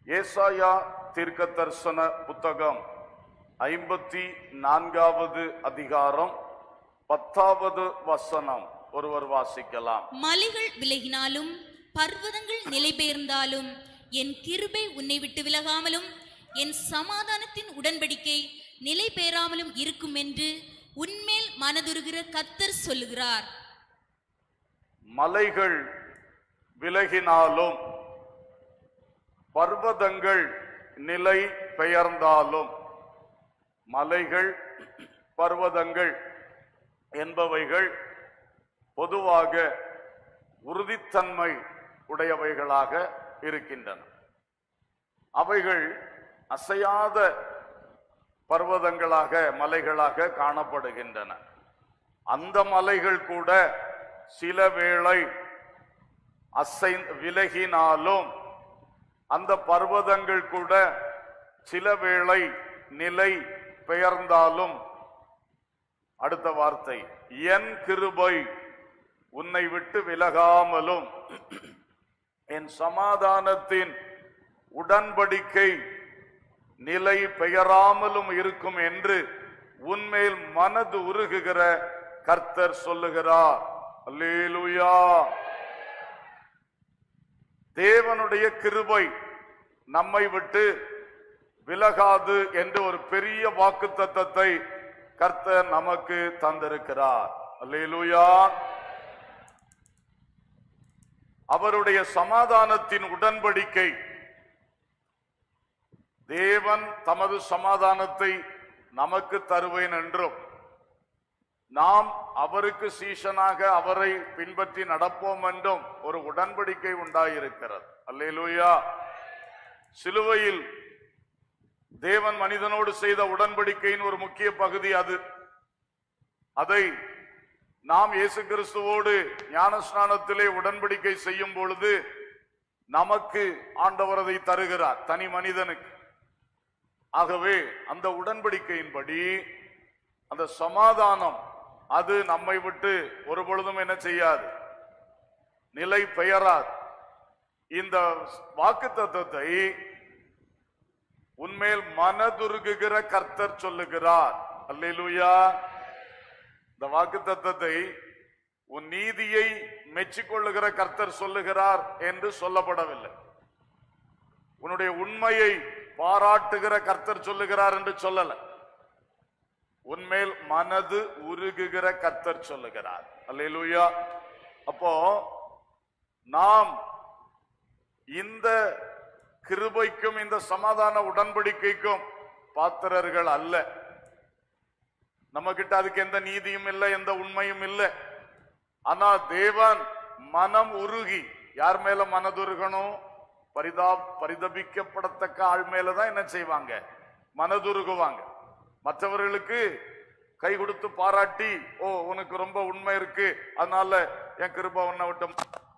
ஏசாயா தீர்க்கதரிசன புத்தகம் 54வது அதிகாரம் 10வது வசனம் ஒருவர் வாசிக்கலாம். மலைகள் விலகினாலும் பர்வதங்கள் நிலை பெயர்ந்தாலும் என் கிருபை உன்னை விட்டு விலகாமலும் என் சமாதானத்தின் உடன்படிக்கை நிலை பெயராமலும் இருக்கும் என்று உன்மேல் மனதுருகிற கர்த்தர் சொல்லுகிறார். மலைகள் விலகினாலும் பர்வதங்கள் நிலை பெயர்ந்தாலும், மலைகள் பர்வதங்கள் என்பவைகள் பொதுவாக உறுதித்தன்மை உடையவைகளாக இருக்கின்றன. அவைகள் அசையாத பர்வதங்களாக மலைகளாக காணப்படுகின்றன. அந்த மலைகள் கூட சில வேளை விலகினாலும், அந்த பர்வதங்கள் கூட சில வேளை நிலை பெயர்ந்தாலும், அடுத்த வார்த்தை, என் கிருபை உன்னை விட்டு விலகாமலும் என் சமாதானத்தின் உடன்படிக்கை நிலை பெயராமலும் இருக்கும் என்று உன்மேல் மனது உருகுகிற கர்த்தர் சொல்லுகிறார். அல்லேலூயா. தேவனுடைய கிருபை நம்மை விட்டு விலகாது என்று ஒரு பெரிய வாக்குத்தத்தத்தை கர்த்தர் நமக்கு தந்திருக்கிறார். அல்லேலூயா. அவருடைய சமாதானத்தின் உடன்படிக்கை, தேவன் தமது சமாதானத்தை நமக்கு தருவேன் என்றும் நாம் அவருக்கு சீஷனாக அவரை பின்பற்றி நடப்போம் என்றும் ஒரு உடன்படிக்கை உண்டாயிருக்கிறது. அல்லேலூயா. சிலுவையில் தேவன் மனிதனோடு செய்த உடன்படிக்கையின் ஒரு முக்கிய பகுதி அது. அதை நாம் இயேசு கிறிஸ்துவோடு ஞானஸ்நானத்திலே உடன்படிக்கை செய்யும் பொழுது நமக்கு ஆண்டவர் அதை தருகிறார், தனி மனிதனுக்கு. ஆகவே அந்த உடன்படிக்கையின்படி அந்த சமாதானம் அது நம்மை விட்டு ஒரு பொழுதும் என்ன செய்யாது, நிலை பெயராது. இந்த வாக்குத்தத்தத்தை உன்மேல் மனதுருகுகிற கர்த்தர் சொல்லுகிறார். அல்லேலூயா. இந்த வாக்குத்தத்தத்தை உன் நீதியை மெச்சிக்கொள்ளுகிற கர்த்தர் சொல்லுகிறார் என்று சொல்லப்படவில்லை. உன்னுடைய உண்மையை பாராட்டுகிற கர்த்தர் சொல்லுகிறார் என்று சொல்லல. உன்மேல் மனது உருகுகிற கர்த்தர் சொல்லுகிறார். அல்லேலூயா. அப்போ நாம் இந்த கிருபைக்கும் இந்த சமாதான உடன்படிக்கைக்கும் பாத்திரர்கள் அல்ல. நம்ம கிட்ட அதுக்கு எந்த நீதியும் இல்லை, எந்த உண்மையும் இல்லை. ஆனா தேவன் மனம் உருகி, யார் மேல மனதுருகணும்? பரிதபிக்கப்படத்தக்க ஆள் மேலதான் என்ன செய்வாங்க? மனதுருகுவாங்க. மற்றவர்களுக்கு கை கொடுத்து பாராட்டி, ஓ உனக்கு ரொம்ப உண்மை இருக்கு, அதனால என் கிருபை உன்னை விட்டு,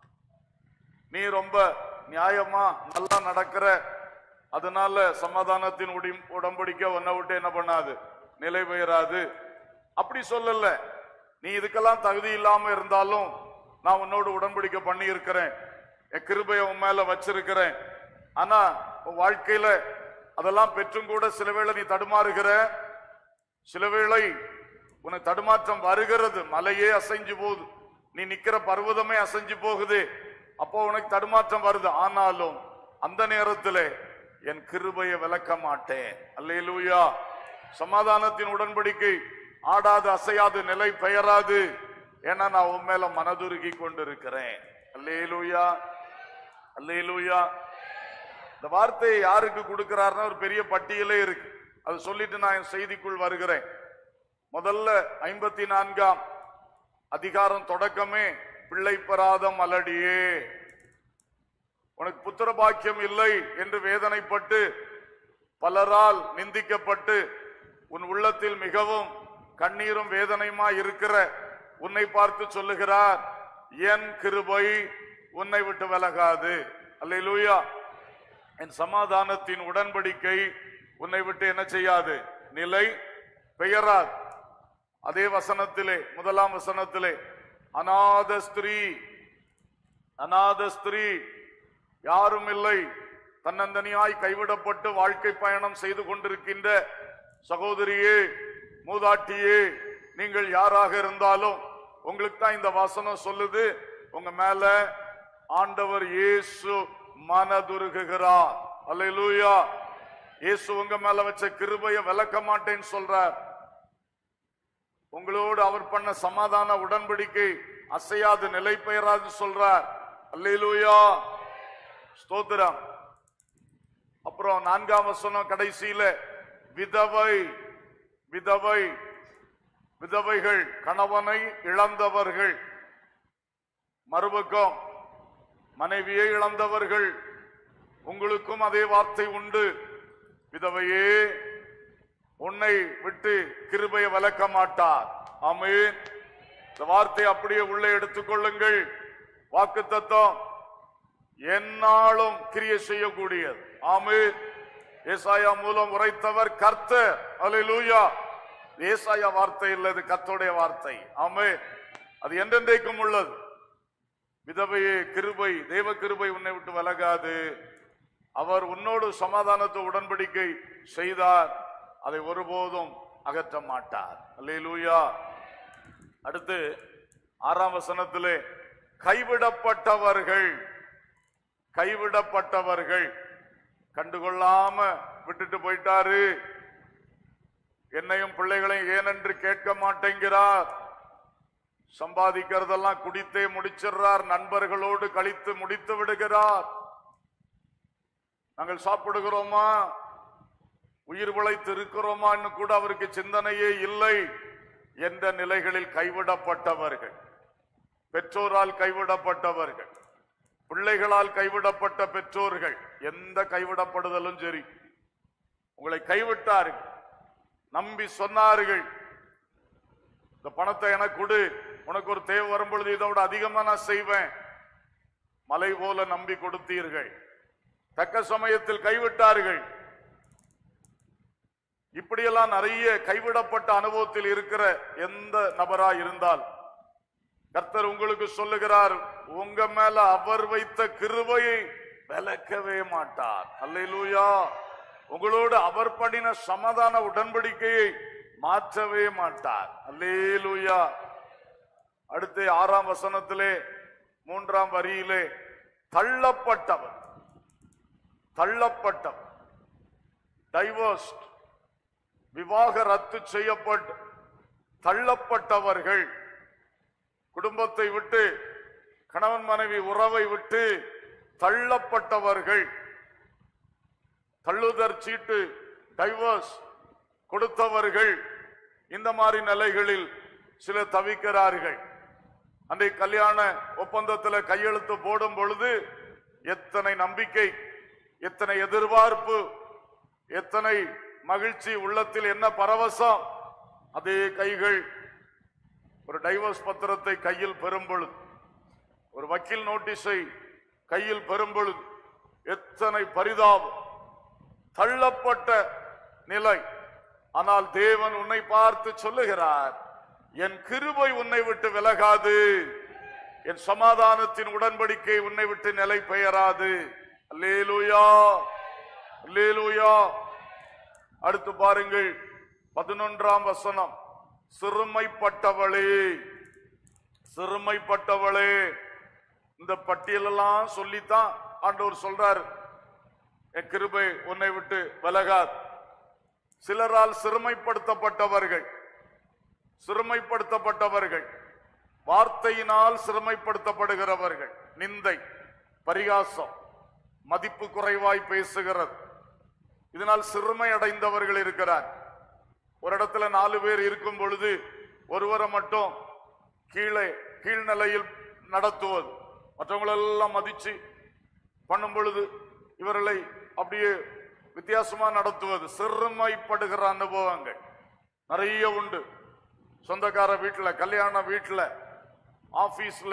நீ ரொம்ப நியாயமா நல்லா நடக்கிற, அதனால சமாதானத்தின் உடன்படிக்கை உன்னை விட்டு என்ன பண்ணாது, நிலை பெயராது, அப்படி சொல்லல. நீ இதுக்கெல்லாம் தகுதி இல்லாம இருந்தாலும் நான் உன்னோடு உடன்படிக்கை பண்ணி இருக்கிறேன், என் கிருபையை உன் மேல வச்சிருக்கிறேன். ஆனா வாழ்க்கையில அதெல்லாம் பெற்றும் கூட சில வேளை நீ தடுமாறுகிற, சில வேளை உனக்கு தடுமாற்றம் வருகிறது, மலையே அசைஞ்சு போகுது, நீ நிக்கிற பர்வதமே அசைஞ்சு போகுது, அப்போ உனக்கு தடுமாற்றம் வருது. ஆனாலும் அந்த நேரத்தில் என் கிருபையை விலக்க மாட்டேன். அல்லேலூயா. சமாதானத்தின் உடன்படிக்கை ஆடாது அசையாது நிலை பெயராது, ஏன்னா நான் உன் மேல மனதுருகி கொண்டிருக்கிறேன். அல்லேலூயா. அல்லேலூயா. இந்த வார்த்தையை யாருக்கு கொடுக்கிறார்னா ஒரு பெரிய பட்டியலே இருக்கு. அது சொல்லிட்டு நான் என் செய்திக்குள் வருகிறேன். முதல்ல 54ஆம் அதிகாரம் தொடக்கமே, பிள்ளை பெறாத மலடியே, உனக்கு புத்திர பாக்கியம் இல்லை என்று வேதனைப்பட்டு பலரால் நிந்திக்கப்பட்டு உன் உள்ளத்தில் மிகவும் கண்ணீரும் வேதனையுமா இருக்கிற உன்னை பார்த்து சொல்லுகிறார், என் கிருபை உன்னை விட்டு விலகாது. அல்லேலூயா. என் சமாதானத்தின் உடன்படிக்கை உன்னை விட்டு என்ன செய்யாது, நிலை பெயராது. அதே வசனத்திலே, முதலாம் வசனத்திலே, அநாத ஸ்திரீ யாரும் இல்லை, தன்னந்தனியாய் கைவிடப்பட்டு வாழ்க்கை பயணம் செய்து கொண்டிருக்கின்ற சகோதரியே, மூதாட்டியே, நீங்கள் யாராக இருந்தாலும் உங்களுக்கு தான் இந்த வசனம் சொல்லுது, உங்க மேல ஆண்டவர் இயேசு மனதுருகுகிறார். அல்லேலூயா. இயேசு உங்க மேல வச்ச கிருபையை விலக்க மாட்டேன்னு சொல்றார். உங்களோடு அவர் பண்ண சமாதான உடன்படிக்கை அசையாது நிலை பெயராது சொல்றார். அல்லேலூயா, ஸ்தோத்திரம். அப்புறம் 4ஆம் வசனம் கடைசியில விதவைகள், கணவனை இழந்தவர்கள், மறுபக்கம் மனைவியை இழந்தவர்கள், உங்களுக்கும் அதே வார்த்தை உண்டு. விதவையே, உன்னை விட்டு கிருபையை விலக்க மாட்டார். ஆமென். இந்த வார்த்தை அப்படியே உள்ளே எடுத்துக்கொள்ளுங்கள். வாக்குத்தத்தம் எந்நாளும் கிரியை செய்யக்கூடியது. ஆமென். ஏசாயா மூலம் உரைத்தவர் கர்த்தர். அல்லேலூயா. ஏசாயா வார்த்தை இல்லை, இது கர்த்தருடைய வார்த்தை. ஆமென். அது என்றென்றைக்கும் உள்ளது. விதவையே, கிருபை, தேவ கிருபை உன்னை விட்டு விலகாது. அவர் உன்னோடு சமாதானத்தை உடன்படிக்கை செய்தார், அதை ஒருபோதும் அகற்ற மாட்டார். அல்லேலூயா. அடுத்து 6ஆம் வசனத்திலே கைவிடப்பட்டவர்கள் கண்டுகொள்ளாம விட்டுட்டு போயிட்டாரு. என்னையும் பிள்ளைகளையும் ஏனென்று கேட்க மாட்டேங்கிறார். சம்பாதிக்கிறதெல்லாம் குடித்தே முடிச்சிடுறார். நண்பர்களோடு கழித்து முடித்து விடுகிறார். நாங்கள் சாப்பிடுகிறோமா, உயிர் பிழைத்து இருக்கிறோமா கூட அவருக்கு சிந்தனையே இல்லை என்ற நிலைகளில் கைவிடப்பட்டவர்கள், பெற்றோரால் கைவிடப்பட்டவர்கள், பிள்ளைகளால் கைவிடப்பட்ட பெற்றோர்கள், எந்த கைவிடப்படுதலும் சரி, உங்களை கைவிட்டார்கள். நம்பி சொன்னார்கள், இந்த பணத்தை எனக்கு கொடு, உனக்கு ஒரு தேவை வரும்பொழுது இதை விட அதிகமா நான் செய்வேன். மலை போல நம்பி கொடுத்தீர்கள், தக்க சமயத்தில் கைவிட்டார்கள். இப்படியெல்லாம் நிறைய கைவிடப்பட்ட அனுபவத்தில் இருக்கிற எந்த நபரா இருந்தால் கர்த்தர் உங்களுக்கு சொல்லுகிறார், உங்க மேல அவர் வைத்த கிருபையை விலக்கவே மாட்டார். அல்லேலூயா. உங்களோடு அவர் பண்ணின சமாதான உடன்படிக்கையை மாற்றவே மாட்டார். அல்லேலூயா. அடுத்து 6ஆம் வசனத்திலே 3ஆம் வரியிலே தள்ளப்பட்டவர், டைவர்ஸ்ட், விவாக ரத்து செய்யப்பட்டு தள்ளப்பட்டவர்கள், குடும்பத்தை விட்டு, கணவன் மனைவி உறவை விட்டு தள்ளப்பட்டவர்கள், தள்ளுதற் சீட்டு, டைவர்ஸ் கொடுத்தவர்கள், இந்த மாதிரி நிலைகளில் சில தவிக்கிறார்கள். அன்றைய கல்யாண ஒப்பந்தத்தில் கையெழுத்து போடும் பொழுது எத்தனை நம்பிக்கை, எத்தனை எதிர்பார்ப்பு, எத்தனை மகிழ்ச்சி, உள்ளத்தில் என்ன பரவசம். அதே கைகள் ஒரு டைவர்ஸ் பத்திரத்தை கையில் பெறும் பொழுது, ஒரு வக்கீல் நோட்டீஸை கையில் பெறும் பொழுது எத்தனை பரிதாபம், தள்ளப்பட்ட நிலை. ஆனால் தேவன் உன்னை பார்த்து சொல்லுகிறார், என் கிருபை உன்னை விட்டு விலகாது, என் சமாதானத்தின் உடன்படிக்கை உன்னை விட்டு நிலை பெயராது. அல்லேலூயா, அல்லேலூயா. அடுத்து பாருங்கள் 11ஆம் வசனம், சிறுமைப்பட்டவளே, சிறுமைப்பட்டவளே. இந்த பட்டியலெல்லாம் சொல்லித்தான் ஆண்டவர் சொல்றார், என் கிருபை உன்னை விட்டு விலகாது. சிலரால் சிறுமைப்படுத்தப்பட்டவர்கள், வார்த்தையினால் சிறுமைப்படுத்தப்படுகிறவர்கள், நிந்தை, பரிகாசம், மதிப்பு குறைவாய் பேசுகிறது, இதனால் சிறுமை அடைந்தவர்கள் இருக்கிறார். ஒரு இடத்துல 4 பேர் இருக்கும் பொழுது ஒருவரை மட்டும் கீழ்நிலையில் நடத்துவது, மற்றவங்களெல்லாம் மதிச்சு பண்ணும் பொழுது இவர்களை அப்படியே வித்தியாசமா நடத்துவது, சிறுமைப்படுகிற அனுபவங்கள் நிறைய உண்டு. சொந்தக்கார வீட்டுல, கல்யாண வீட்டுல, ஆபீஸ்ல,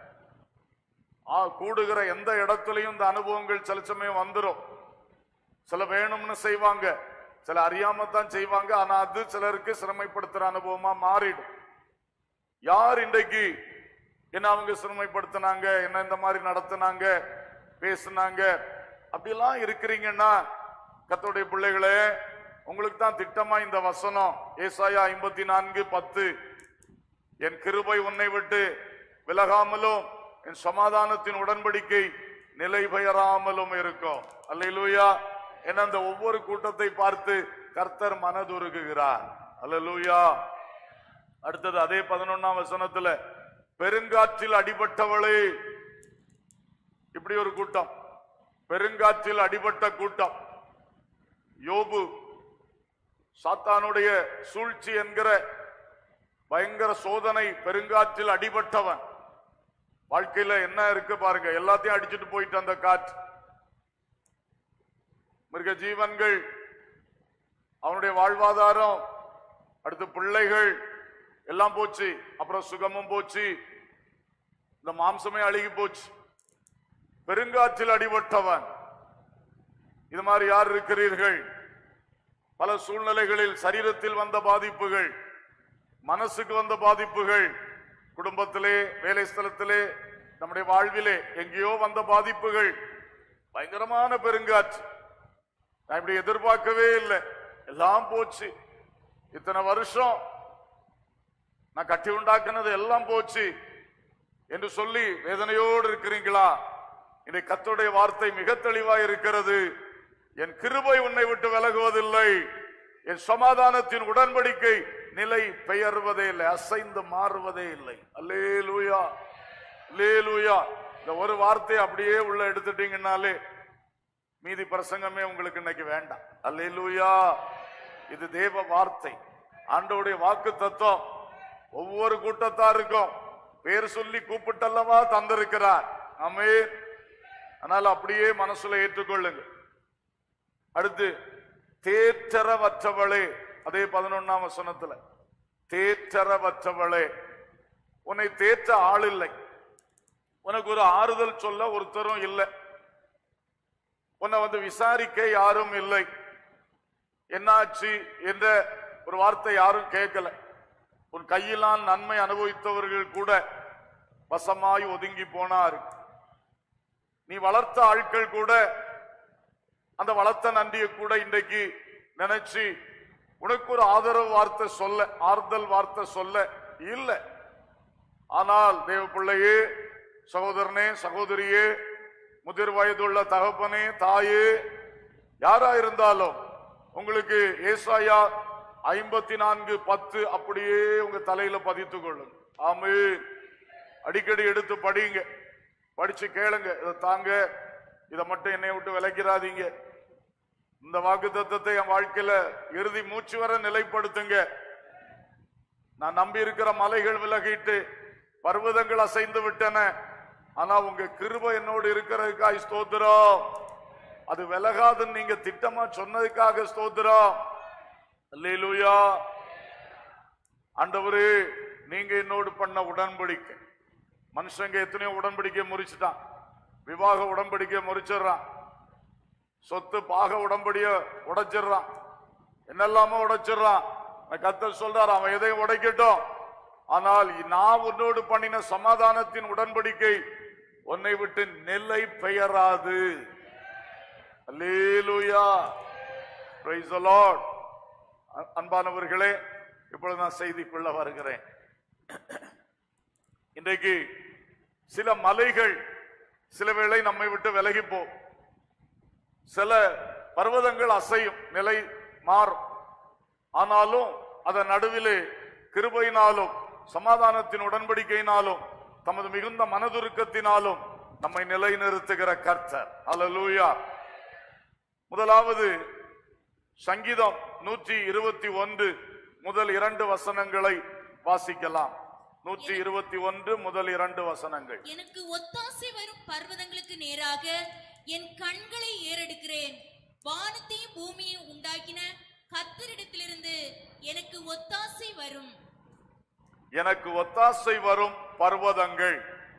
கூடுகிற எந்த இடத்துலயும் இந்த அனுபவங்கள் சில சமயம் வந்துடும். சில வேணும்னு செய்வாங்க, சில அறியாமத்தான் செய்வாங்க. ஆனா அது சிலருக்கு சிரமைப்படுத்துற அனுபவமா மாறிடும். யார் இன்றைக்கு என்ன அவங்க சிரமைப்படுத்தினாங்க, என்ன இந்த மாதிரி நடத்தினாங்க, பேசினாங்க, அப்படிலாம் இருக்கிறீங்கன்னா கர்த்தருடைய பிள்ளைகளே, உங்களுக்கு தான் திட்டமா இந்த வசனம் ஏசாயா 54:10, என் கிருபை உன்னை விட்டு விலகாமலும் என் சமாதானத்தின் உடன்படிக்கை நிலை பெயராமலும் இருக்கும். அல்லேலூயா. என அந்த ஒவ்வொரு கூட்டத்தை பார்த்து கர்த்தர் மனதுருகுகிறார். அல்லேலூயா. அடுத்தது அதே 11ஆம் வசனத்துல, பெருங்காற்றில் அடிபட்டவளே, இப்படி ஒரு கூட்டம், பெருங்காற்றில் அடிபட்ட கூட்டம். யோபு சாத்தானுடைய சூழ்ச்சி என்கிற பயங்கர சோதனை, பெருங்காற்றில் அடிபட்டவன். வாழ்க்கையில என்ன இருக்கு பாருங்க, எல்லாத்தையும் அடிச்சுட்டு போயிட்டு அந்த காற்று. மிருக ஜீவன்கள், அவனுடைய வாழ்வாதாரம், அடுத்து பிள்ளைகள் எல்லாம் போச்சு. அப்புறம் சுகமும் போச்சு, இந்த மாம்சமே அழுகி போச்சு. பெருங்காற்றில் அடிபட்டவன். இது மாதிரி யார் இருக்கிறீர்கள்? பல சூழ்நிலைகளில் சரீரத்தில் வந்த பாதிப்புகள், மனசுக்கு வந்த பாதிப்புகள், குடும்பத்திலே, வேலை ஸ்தலத்திலே, நம்முடைய வாழ்விலே எங்கேயோ வந்த பாதிப்புகள், பயங்கரமான பெருங்காற்று. நான் இப்படி எதிர்பார்க்கவே இல்லை, எல்லாம் போச்சு. இத்தனை வருஷம் நான் கட்டி உண்டாக்குனது எல்லாம் போச்சு என்று சொல்லி வேதனையோடு இருக்கிறீங்களா? இன்றைக்கு கர்த்தருடைய வார்த்தை மிக தெளிவாய் இருக்கிறது. என் கிருபை உன்னை விட்டு விலகுவதில்லை, என் சமாதானத்தின் உடன்படிக்கை நிலை பெயர்வதே இல்லை, அசைந்து மாறுவதே இல்லை. அல்லேலூயா, அல்லேலூயா. இந்த ஒரு வார்த்தை அப்படியே உள்ள எடுத்துட்டீங்கன்னாலே மீதி பிரசங்கமே உங்களுக்கு இன்னைக்கு வேண்டாம். அல்லேலூயா. இது தேவ வார்த்தை, ஆண்டவருடைய வாக்கு தத்துவம். ஒவ்வொரு கூட்டத்தாருக்கும் பேர் சொல்லி கூப்பிட்டல்லவா தந்திருக்கிறார். ஆமென். அதனால அப்படியே மனசுல ஏற்றுக்கொள்ளுங்க. அடுத்து, தேற்றரவற்றவளே, அதே 11ஆம் வசனத்துல, தேற்றரவற்றவளே, உன்னை தேற்ற ஆள் இல்லை, உனக்கு ஒரு ஆறுதல் சொல்ல ஒருத்தரும் இல்லை, உன்னை வந்து விசாரிக்க யாரும் இல்லை, என்னாச்சு என்ற ஒரு வார்த்தை யாரும் கேட்கல. உன் கையிலால் நன்மை அனுபவித்தவர்கள் கூட வசமாய் ஒதுங்கி போனார். நீ வளர்த்த ஆட்கள் கூட அந்த வளர்த்த நன்றியை கூட இன்றைக்கு நினைச்சு உனக்கு ஒரு ஆதரவு வார்த்தை சொல்ல, ஆறுதல் வார்த்தை சொல்ல இல்லை. ஆனால் தேவ பிள்ளையே, சகோதரனே, சகோதரியே, முதிர் வயதுள்ள தகப்பனே, தாயே, யாரா இருந்தாலும் உங்களுக்கு ஏசாயா 54:10 அப்படியே உங்க தலையில பதித்துக் கொள்ளுங்க. ஆமென். அடிக்கடி எடுத்து படிங்க, படிச்சு கேளுங்க. இதை தாங்க, இதை மட்டும் என்னை விட்டு விலக்கிறாதீங்க. இந்த வாக்குத்தத்தத்தை என் வாழ்க்கையில இறுதி மூச்சு வர நிலைப்படுத்துங்க. நான் நம்பி இருக்கிற மலைகள் விலகிட்டு பர்வதங்கள் அசைந்து விட்டன, ஆனா உங்க கிருபை என்னோடு இருக்கிறதுக்காக ஸ்தோத்திரம். அது விலகாதுன்னு நீங்க திட்டமா சொன்னதுக்காக ஸ்தோத்திரம். அல்லேலூயா. ஆண்டவரே, நீங்க என்னோடு பண்ண உடன்படிக்கை, மனுஷங்க எத்தனையோ உடன்படிக்கை முறிச்சுட்டான். விவாக உடன்படிக்கை முறிச்சிடறான், சொத்து பாக உடன்படிய உடைச்சிடறான், என்னெல்லாமோ உடைச்சிடறான். கர்த்தர் சொல்றார், அவன் எதையும் உடைக்கட்டும், ஆனால் நான் உன்னோடு பண்ணின சமாதானத்தின் உடன்படிக்கை உன்னை விட்டு நிலை பெயராது. அல்லேலூயா. Price the Lord. அன்பானவர்களே, இப்பொழுது நான் செய்திக்குள்ள வருகிறேன். இன்றைக்கு சில மலைகள் சில வேளை நம்மை விட்டு விலகிப்போ, சில பர்வதங்கள் அசையும், நிலை மாறும். ஆனாலும் அதன் நடுவிலே கிருபையினாலும் சமாதானத்தின் உடன்படிக்கையினாலும் தமது மிகுந்த மனதுருக்கத்தினாலும் நம்மை நிலைநிறுத்துகிற கர்த்தர். அல்லேலூயா. முதலாவது சங்கீதம் 121 முதல் 2 வசனங்களை வாசிக்கலாம். 121 முதல் 2 வசனங்கள். எனக்கு ஒத்தாசை வரும் பர்வதங்களுக்கு நேராக என் கண்களை ஏறெடுக்கிறேன். வானத்தையும் பூமியையும் உண்டாக்கின கர்த்தரிடத்திலிருந்து எனக்கு ஒத்தாசை வரும். எனக்கு ஒத்தாசை வரும் பர்வதங்கள்,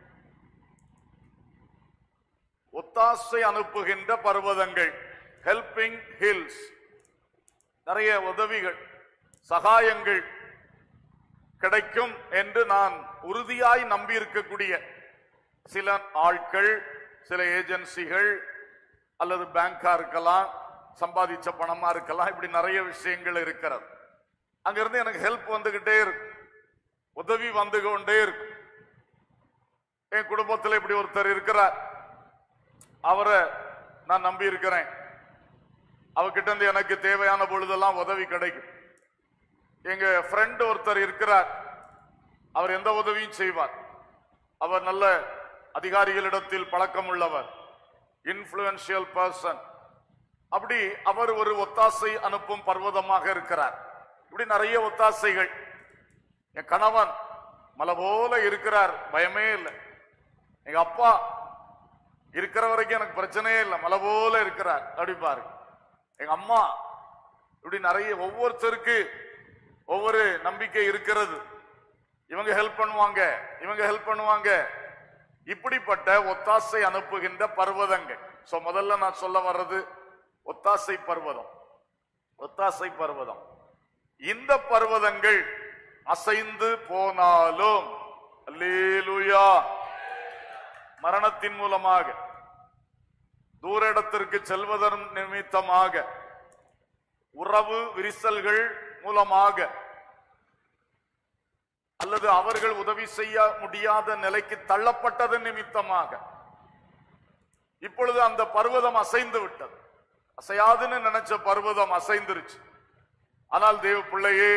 ஒத்தாசை அனுப்புகின்ற பர்வதங்கள், ஹெல்பிங் ஹில்ஸ். நிறைய உதவிகள், சகாயங்கள் கிடைக்கும் என்று நான் உறுதியாய் நம்பி இருக்கக்கூடிய சில ஆட்கள், சில ஏஜென்சிகள், அல்லது பேங்கா இருக்கலாம், சம்பாதிச்ச பணமா இருக்கலாம். இப்படி நிறைய விஷயங்கள் இருக்கிறது. அங்கிருந்து எனக்கு ஹெல்ப் வந்துகிட்டே இருக்கு, உதவி வந்து கொண்டே இருக்கு. என் குடும்பத்தில் இப்படி ஒருத்தர் இருக்கிறார், அவரை நான் நம்பி இருக்கிறேன். அவர்கிட்ட இருந்து எனக்கு தேவையான பொழுதெல்லாம் உதவி கிடைக்கும். எங்க ஃப்ரெண்ட் ஒருத்தர் இருக்கிறார், அவர் எந்த உதவியும் செய்வார். அவர் நல்ல அதிகாரிகளிடத்தில் பழக்கம் உள்ளவர், இன்ஃப்ளூயன்ஷியல் பர்சன். அப்படி அவர் ஒரு ஒத்தாசை அனுப்பும் பர்வதமாக இருக்கிறார். இப்படி நிறைய ஒத்தாசைகள். என் கணவன் மலை போல இருக்கிறார், பயமே இல்லை. எங்க அப்பா இருக்கிற வரைக்கும் எனக்கு பிரச்சனையே இல்லை, மலை போல இருக்கிறார் அப்படி பாருங்க. எங்க அம்மா இப்படி நிறைய, ஒவ்வொருத்தருக்கு ஒவ்வொரு நம்பிக்கை இருக்கிறது. இவங்க ஹெல்ப் பண்ணுவாங்க, இவங்க ஹெல்ப் பண்ணுவாங்க. இப்படிப்பட்ட ஒத்தாசை அனுப்புகின்ற பர்வதங்கள். சோ முதல்ல நான் சொல்ல வர்றது ஒத்தாசை பர்வதம். ஒத்தாசை பர்வதம். இந்த பர்வதங்கள் அசைந்து போனாலும், அல்லேலூயா, மரணத்தின் மூலமாக, தூர இடத்திற்கு செல்வதன் நிமித்தமாக, உறவு விரிசல்கள் மூலமாக, அல்லது அவர்கள் உதவி செய்ய முடியாத நிலைக்கு தள்ளப்பட்டது நிமித்தமாக இப்பொழுது அந்த பர்வதம் அசைந்து விட்டது. அசையாதுன்னு நினைச்ச பர்வதம் அசைந்துருச்சு. ஆனால் தேவ பிள்ளையே,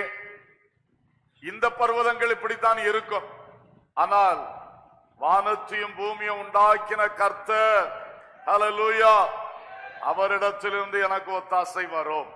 இந்த பர்வதங்கள் இப்படித்தான் இருக்கும். ஆனால் வானத்தையும் பூமியும் உண்டாக்கின கர்த்தர், ஹல்லேலூயா, அவரிடத்திலிருந்து எனக்கு ஒத்தாசை வரும்.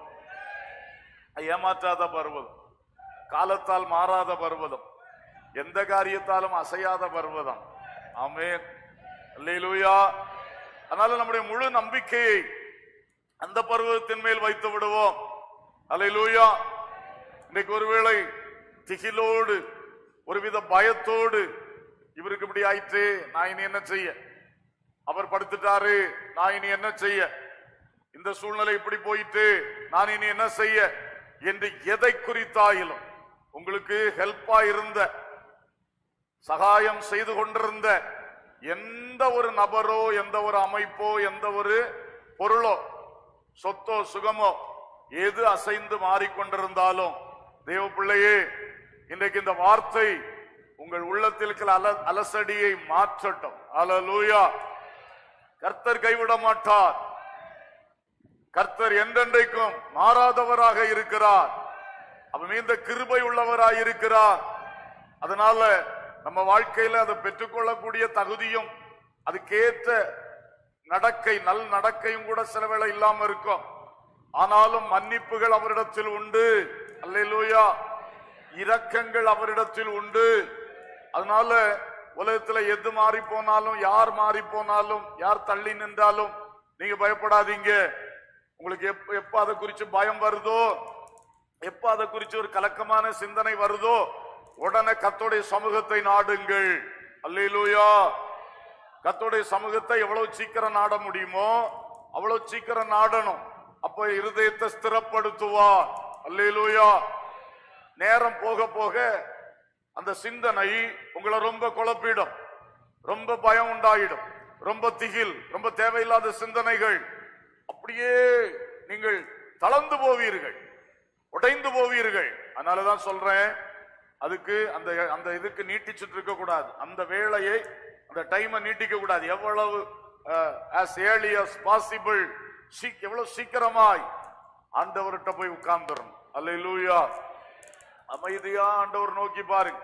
ஏமாற்றாத பர்வதம், காலத்தால் மாறாத பர்வதம், எந்த காரியத்தாலும் அசையாத பர்வதம். ஆமென், அல்லேலூயா. அதனால நம்முடைய முழு நம்பிக்கையை அந்த பர்வதத்தின் மேல் வைத்து விடுவோம். அல்லேலூயா. இன்னைக்கு ஒருவேளை திகிலோடு, ஒருவித பயத்தோடு, இவருக்கு இப்படி ஆயிற்று, நான் இனி என்ன செய்ய, அவர் படுத்துட்டாரு, நான் இனி என்ன செய்ய, இந்த சூழ்நிலை இப்படி போயிட்டு நான் இனி என்ன செய்ய என்று எதை குறித்தாயிலும் உங்களுக்கு ஹெல்ப்பா இருந்த, சகாயம் செய்து கொண்டிருந்த எந்த ஒரு நபரோ, எந்த ஒரு அமைப்போ, எந்த ஒரு பொருளோ, சொத்தோ, சுகமோ, எது அசைந்து மாறிக்கொண்டிருந்தாலும் தேவ பிள்ளையே, இன்றைக்கு இந்த வார்த்தை உங்கள் உள்ளத்தில் இருக்கிற அலசடியை மாற்றட்டும். அல்லேலூயா. கர்த்தர் கைவிட மாட்டார். கர்த்தர் என்றென்றைக்கும் மாறாதவராக இருக்கிறார். அவர் மீந்த கிருபை உள்ளவராய் இருக்கிறார். அதனால நம்ம வாழ்க்கையில அதை பெற்றுக்கொள்ளக்கூடிய தகுதியும், அதுக்கேற்ற நடக்கை, நல் நடக்கையும் கூட சில வேளை இல்லாம இருக்கும். ஆனாலும் மன்னிப்புகள் அவரிடத்தில் உண்டு. அல்லேலூயா. இரக்கங்கள் அவரிடத்தில் உண்டு. அதனால உலகத்துல எது மாறி போனாலும், யார் மாறி போனாலும், யார் தள்ளி நின்றாலும் நீங்க பயப்படாதீங்க. உங்களுக்கு எப்ப அதை குறிச்சு பயம் வருதோ, எப்ப அதை குறிச்சு ஒரு கலக்கமான சிந்தனை வருதோ, உடனே கர்த்தருடைய சமூகத்தை நாடுங்கள். அல்லேலூயா. கர்த்தருடைய சமூகத்தை எவ்வளவு சீக்கிரம் நாட முடியுமோ அவ்வளவு சீக்கிரம் நாடணும். அப்ப இருதயத்தை ஸ்திரப்படுத்துவார். அல்லேலூயா. நேரம் போக போக அந்த சிந்தனை உங்களை ரொம்ப குழப்பிடும், ரொம்ப பயம் உண்டாயிடும், ரொம்ப திகில், ரொம்ப தேவையில்லாத சிந்தனைகள். அப்படியே நீங்கள் தளர்ந்து போவீர்கள், உடைந்து போவீர்கள். அதனாலதான் சொல்றேன், அதுக்கு அந்த இதுக்கு நீட்டிச்சுட்டு இருக்க கூடாது. அந்த வேளையை, அந்த டைமை நீட்டிக்க கூடாது. எவ்வளவு as early as possible, எவ்வளவு சீக்கிரமாய் ஆண்டவர்கிட்ட போய் உட்கார்ந்துடணும். அல்லேலூயா. அமைதியா ஆண்டவர் நோக்கி பாருங்க,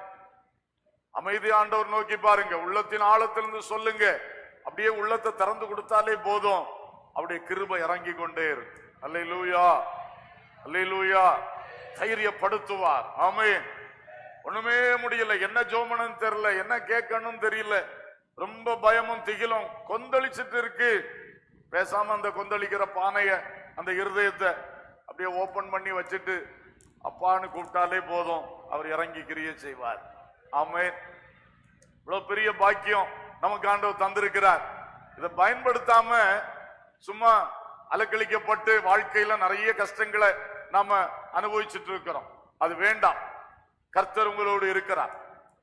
அமைதியா ஆண்டவர் நோக்கி பாருங்க. உள்ளத்தின் ஆழத்திலிருந்து சொல்லுங்க. அப்படியே உள்ளத்தை திறந்து கொடுத்தாலே போதும், அப்படியே கிருபை இறங்கி கொண்டே இருக்கு. அல்லேலூயா, அல்லேலூயா. தைரியப்படுத்துவார். ஆமென். ஒண்ணுமே முடியல, என்ன ஜோமனும் தெரியல, என்ன கேட்கணும் தெரியல, ரொம்ப பயமும் திகிலும் கொந்தளிச்சிட்டு இருக்கு. பேசாம அந்த கொந்தளிக்கிற பானைய, அந்த இருதயத்தை அப்படியே ஓபன் பண்ணி வச்சுட்டு அப்பான்னு கூப்பிட்டாலே போதும், அவர் இறங்கி கிரியை செய்வார். ஆமென். இவ்வளவு பெரிய பாக்கியம் நமக்கு ஆண்டவர் தந்திருக்கிறார். இதை பயன்படுத்தாம சும்மா அலக்களிக்கப்பட்டு வாழ்க்கையில நிறைய கஷ்டங்களை நாம அனுபவிச்சுட்டு இருக்கிறோம். அது வேண்டாம். கர்த்தர் உங்களோடு இருக்கிறார்.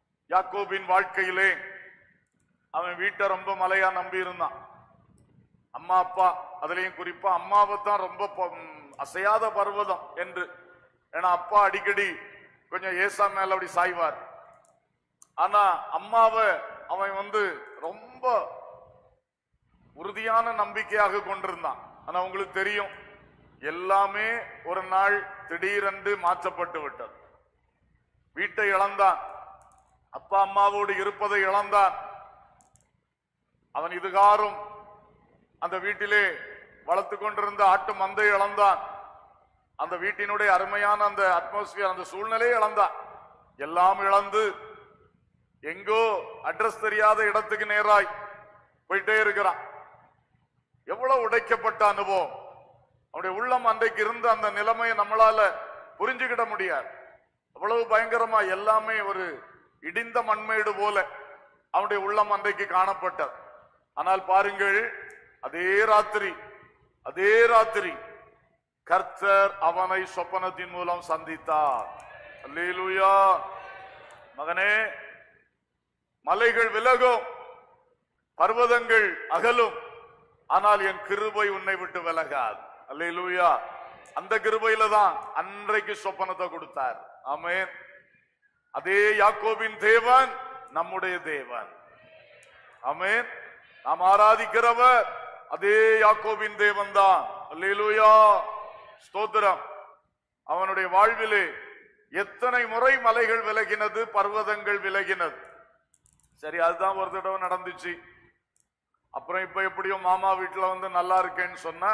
யாக்கோபின் வாழ்க்கையிலே அவன் வீட்டை ரொம்ப மலையா நம்பி இருந்தான். அம்மா அப்பா, அதுலயும் குறிப்பா அம்மாவை தான் ரொம்ப அசையாத பர்வதம் என்று. ஏன்னா அப்பா அடிக்கடி கொஞ்சம் ஏசா மேல அப்படி சாய்வார். ஆனா அம்மாவை அவன் ரொம்ப உறுதியான நம்பிக்கையாக கொண்டிருந்தான். ஆனா உங்களுக்கு தெரியும், எல்லாமே ஒரு நாள் திடீரென்று மாற்றப்பட்டு விட்டது. வீட்டை இழந்தான், அப்பா அம்மாவோடு இருப்பதை இழந்தான். அவன் இதுகாரும் அந்த வீட்டிலே வளர்த்து கொண்டிருந்த ஆட்டு மந்தை இழந்தான். அந்த வீட்டினுடைய அருமையான அந்த அட்மாஸ்பியர், அந்த சூழ்நிலையை இழந்தான். எல்லாம் இழந்து எங்கோ அட்ரஸ் தெரியாத இடத்துக்கு நேராய் போயிட்டே இருக்கிறான். எவ்வளவு உடைக்கப்பட்ட அனுபவம்! அவனுடைய உள்ளம் அன்றைக்கு இருந்த அந்த நிலைமையை நம்மளால புரிஞ்சுக்கிட முடியாது. அவ்வளவு பயங்கரமா எல்லாமே ஒரு இடிந்த மண்மேடு போல அவனுடைய உள்ளம் அன்றைக்கு காணப்பட்டது. ஆனால் பாருங்கள், அதே ராத்திரி கர்த்தர் அவனை சொப்பனத்தின் மூலம் சந்தித்தார். அல்லேலூயா! மகனே, மலைகள் விலகும், பர்வதங்கள் அகலும், ஆனால் என் கிருபை உன்னை விட்டு விலகாது. அல்லேலூயா! அந்த கிருபையில தான் அன்றைக்கு சொப்பனத்தை கொடுத்தார். ஆமென். அதே யாக்கோபின் தேவன் நம்முடைய தேவன். ஆமென். நாம் ஆராதிக்கிறவர் அதே யாக்கோபின் தேவன் தான். அல்லேலூயா! ஸ்தோத்திரம். அவனுடைய வாழ்விலே எத்தனை முறை மலைகள் விலகினது, பர்வதங்கள் விலகினது. சரி, அதுதான் ஒரு தடவை நடந்துச்சு. அப்புறம் இப்ப எப்படியோ மாமா வீட்டுல நல்லா இருக்கேன்னு சொன்ன,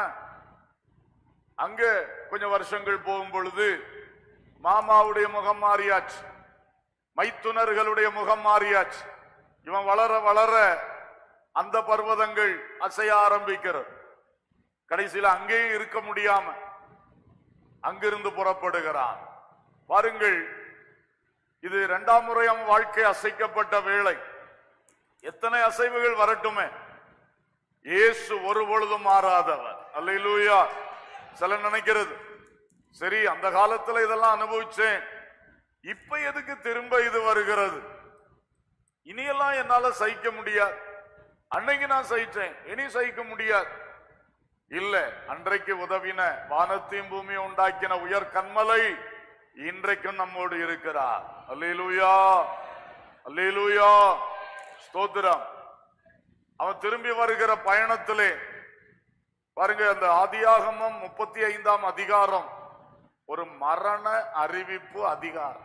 அங்க கொஞ்சம் வருஷங்கள் போகும் பொழுது மாமாவுடைய முகம் மாறியாச்சு, மைத்துனர்களுடைய முகம் மாறியாச்சு. இவன் வளர வளர அந்த பர்வதங்கள் அசைய ஆரம்பிக்கிறது. கடைசியில் அங்கேயும் இருக்க முடியாம அங்கிருந்து புறப்படுகிறான். பாருங்கள், இது இரண்டாம் முறை அவன் வாழ்க்கை அசைக்கப்பட்ட வேளை. எத்தனை அசைவுகள் வரட்டுமே, இயேசு ஒரு பொழுதும் மாறாதவர். அல்லேலூயா! சில நினைக்கிறது, சரி அந்த காலத்துல இதெல்லாம் அனுபவிச்சேன், இப்ப எதுக்கு திரும்ப இது வருகிறது? இனியெல்லாம் என்னால சகிக்க முடியாது. அன்னைக்கு நான் சகிச்சேன், இனி சகிக்க முடியாது. இல்ல, அன்றைக்கு உதவின வானத்தையும் பூமியை உண்டாக்கின உயர் கண்மலை இன்றைக்கும் நம்மோடு இருக்கிறார். அல்லேலூயா! அல்லேலூயா! ஸ்தோத்திரம். அவன் திரும்பி வருகிற பயணத்திலே பாருங்க, அந்த ஆதியாகமம் 35ஆம் அதிகாரம் ஒரு மரண அறிவிப்பு அதிகாரம்.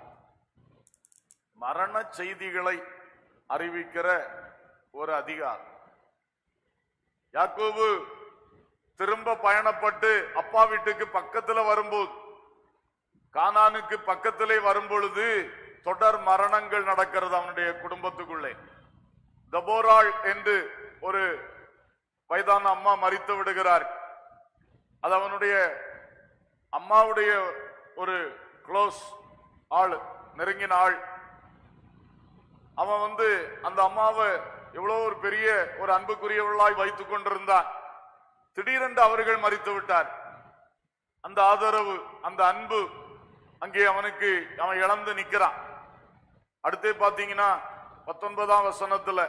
மரண செய்திகளை அறிவிக்கிற ஒரு அதிகாரம். யாக்கோபு திரும்ப பயணப்பட்டு அப்பா வீட்டுக்கு பக்கத்துல வரும்போது, கானானுக்கு பக்கத்திலே வரும்பொழுது தொடர் மரணங்கள் நடக்கிறது அவனுடைய குடும்பத்துக்குள்ளே. தபோராள் என்று ஒரு வயதான அம்மா மரித்து விடுகிறார். அது அவனுடைய அம்மாவுடைய ஒரு க்ளோஸ் ஆள், நெருங்கின ஆள். அவன் அந்த அம்மாவை எவ்வளவு ஒரு பெரிய ஒரு அன்புக்குரியவர்களாய் வைத்துக் கொண்டிருந்தான். திடீரென்று அவர்கள் மரித்து விட்டார். அந்த ஆதரவு, அந்த அன்பு அங்கே அவன் இழந்து நிற்கிறான். அடுத்து பாத்தீங்கன்னா 19ஆம் வசனத்துல